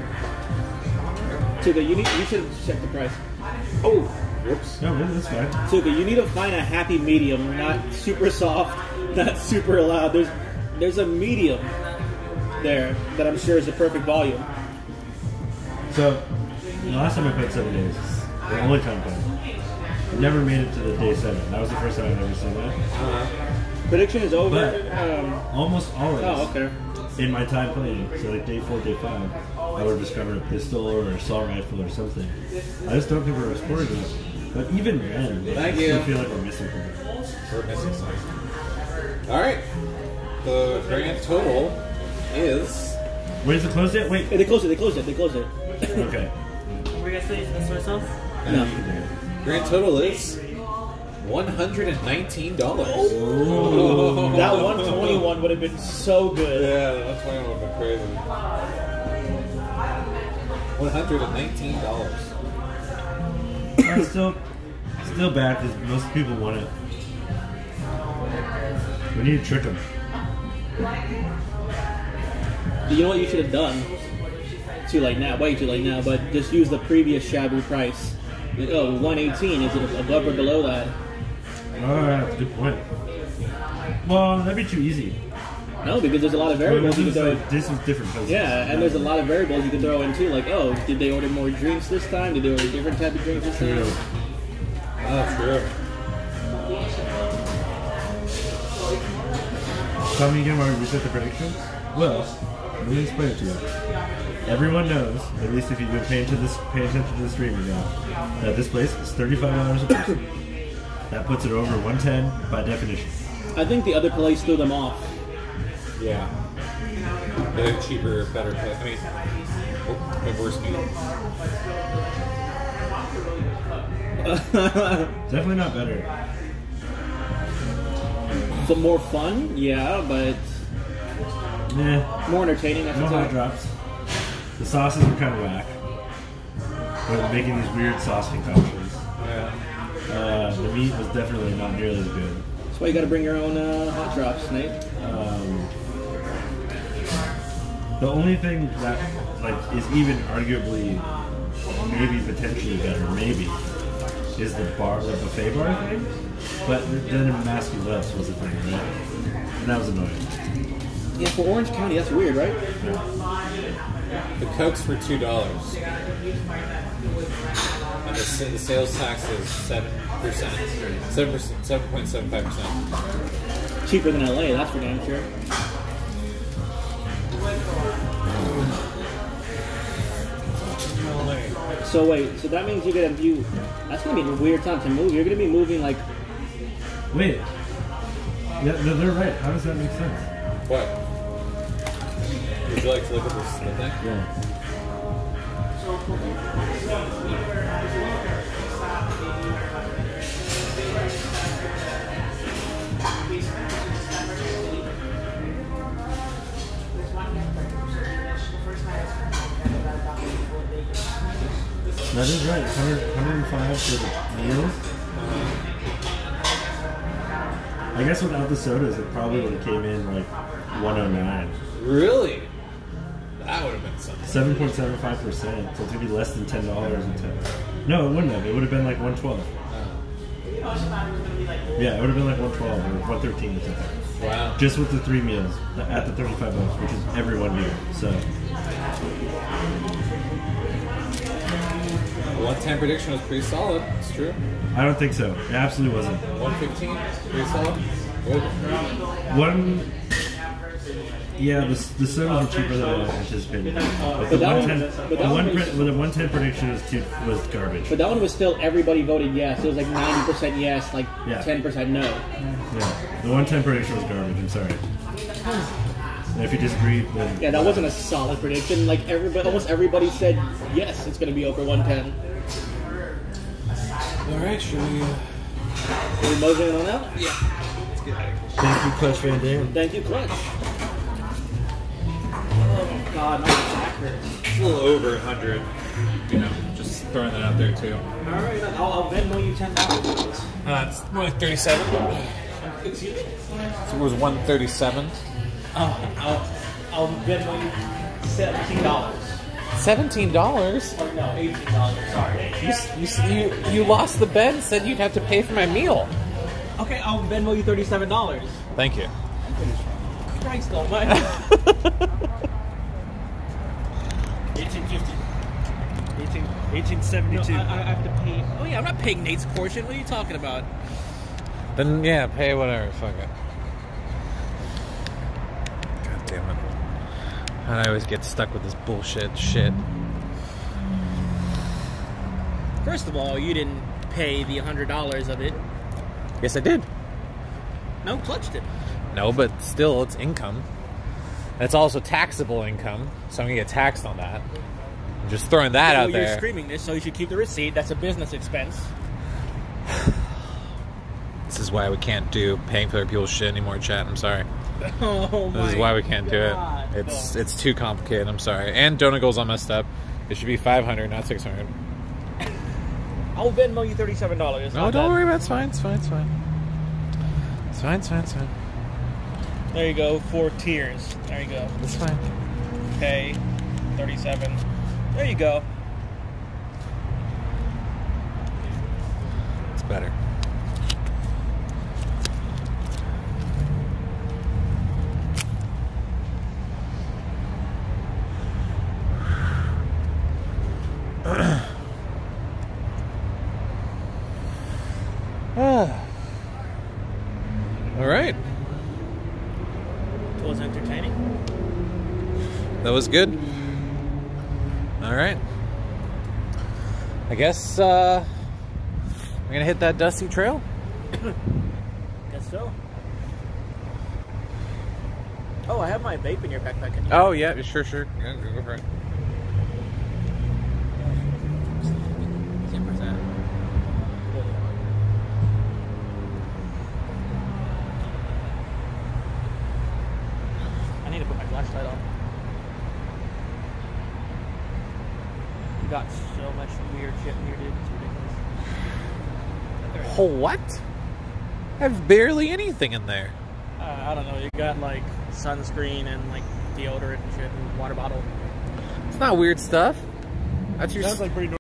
Tuka, you should have checked the price. Oh, whoops. No, really, that's fine. Tuka, you need to find a happy medium, not super soft, not super loud. There's a medium there that I'm sure is the perfect volume. So the last time I played 7 days, the only time I played, I never made it to the day 7. That was the first time I've ever seen that. Prediction is over. But almost always. Oh, okay. In my time playing, so like day 4, day 5, I would discover a pistol or an assault rifle or something. I just don't think we're exploring enough. But even then, I Thank still you. feel like we're missing something. We're missing something. Alright. The grand total is... Wait, is it closed yet? Wait. Hey, they closed it. Okay. Were you guys saying the soy sauce? No. Grand total is $119. Oh. That 121 would have been so good. Yeah, the 120 would have been crazy. $119. It's still bad because most people want it. We need to trick them. You know what you should have done? Way too late now, but just use the previous Shabu price. Like, oh, 118, is it above or below that? Oh, that's a good point. Well, that'd be too easy. No, because there's a lot of variables you can throw. This is different places. Yeah, and there's a lot of variables you can throw in too. Like, oh, did they order more drinks this time? Did they order a different type of drinks this time? True. Oh, true. Tell me again why we reset the predictions? Well, let me explain it to you. Everyone knows, at least if you've been paying attention to the stream now, that this place is $35 a person. That puts it over 110 by definition. I think the other place threw them off. Yeah. They're cheaper, better. I mean, the worse meat. Definitely not better. Some more fun, yeah, but Nah, more entertaining. I no should hot say. drops. The sauces were kind of whack. They're making these weird sauce concoctions. Yeah. The meat was definitely not nearly as good. That's why you got to bring your own hot drops, Nate. The only thing that is even arguably maybe potentially better, is the buffet bar thing. But then Maskey Less was the thing, right? And that was annoying. Yeah, for Orange County, that's weird, right? Yeah. The Coke's for $2. And the sales tax is 7%. 7.75%. Cheaper than LA, that's for damn sure. So wait, so that means you're gonna view. That's gonna be a weird time to move. You're gonna be moving like. Wait. Yeah, no, they're right. How does that make sense? What? Would you like to look at this thing? Yeah. That is right. 105 for the meals. I guess without the sodas, it probably would have came in like 109. Really? That would have been something. 7.75%. So it's gonna be less than $10 in 10. No, it wouldn't have. It would have been like 112. Yeah, it would have been like 112 or 113 or something. Wow. Just with the 3 meals at the $35, which is everyone here. So The 110 prediction was pretty solid. It's true. I don't think so. It absolutely wasn't. 115, pretty solid. Good. Yeah, the servers were cheaper than I anticipated. But the that 110, but that one was- the 110 prediction was garbage. But that one was still everybody voted yes. It was like 90% yes, like Yeah. 10% no. Yeah, the 110 prediction was garbage. I'm sorry. And if you disagree, then Yeah, that wasn't a solid prediction. Like almost everybody said yes, it's going to be over 110. All right, should we? Are we moseying on out? Yeah. Let's get out of here. Thank you, Clutch Van Dam. Thank you, Clutch. Oh God, my back hurts. It's a little over 100. You know, just throwing that out there too. All right, I'll Venmo you $10. It's more like 37. Excuse me? So it was 137. I'll Venmo you $17. $17. Oh no, $18. Sorry. You lost the bet and said you'd have to pay for my meal. Okay, I'll Venmo you $37. Thank you. Christ almighty. 1850. 1872. 1872. I have to pay. Oh yeah, I'm not paying Nate's portion. What are you talking about? Then yeah, pay whatever. Fuck it. God damn it! I always get stuck with this bullshit shit. First of all, you didn't pay the $100 of it. Yes, I did. No, Clutch did. No, but still, it's income. It's also taxable income, so I'm gonna get taxed on that. I'm just throwing that out You're there. screaming this, so you should keep the receipt. That's a business expense. This is why we can't do paying for other people's shit anymore, chat. I'm sorry. Oh my. This is why we can't do God. it. It's too complicated. I'm sorry. And donut goals all messed up. It should be 500, not 600. I'll Venmo you $37. No, don't worry about it. It's fine. It's fine. It's fine. It's fine. It's fine. It's fine. There you go. 4 tiers. There you go. It's fine. Pay 37. There you go. It's better. All right. It was entertaining. That was good. All right. I guess we're gonna hit that dusty trail. Guess so. Oh, I have my vape in your backpack. Can you- Oh yeah, sure. Yeah, go for it. I need to put my flashlight on. You got so much weird shit in here, dude. It's ridiculous. Oh, what? I have barely anything in there. I don't know. You got like sunscreen and like deodorant and shit and water bottle. It's not weird stuff. That's your. Sounds like pretty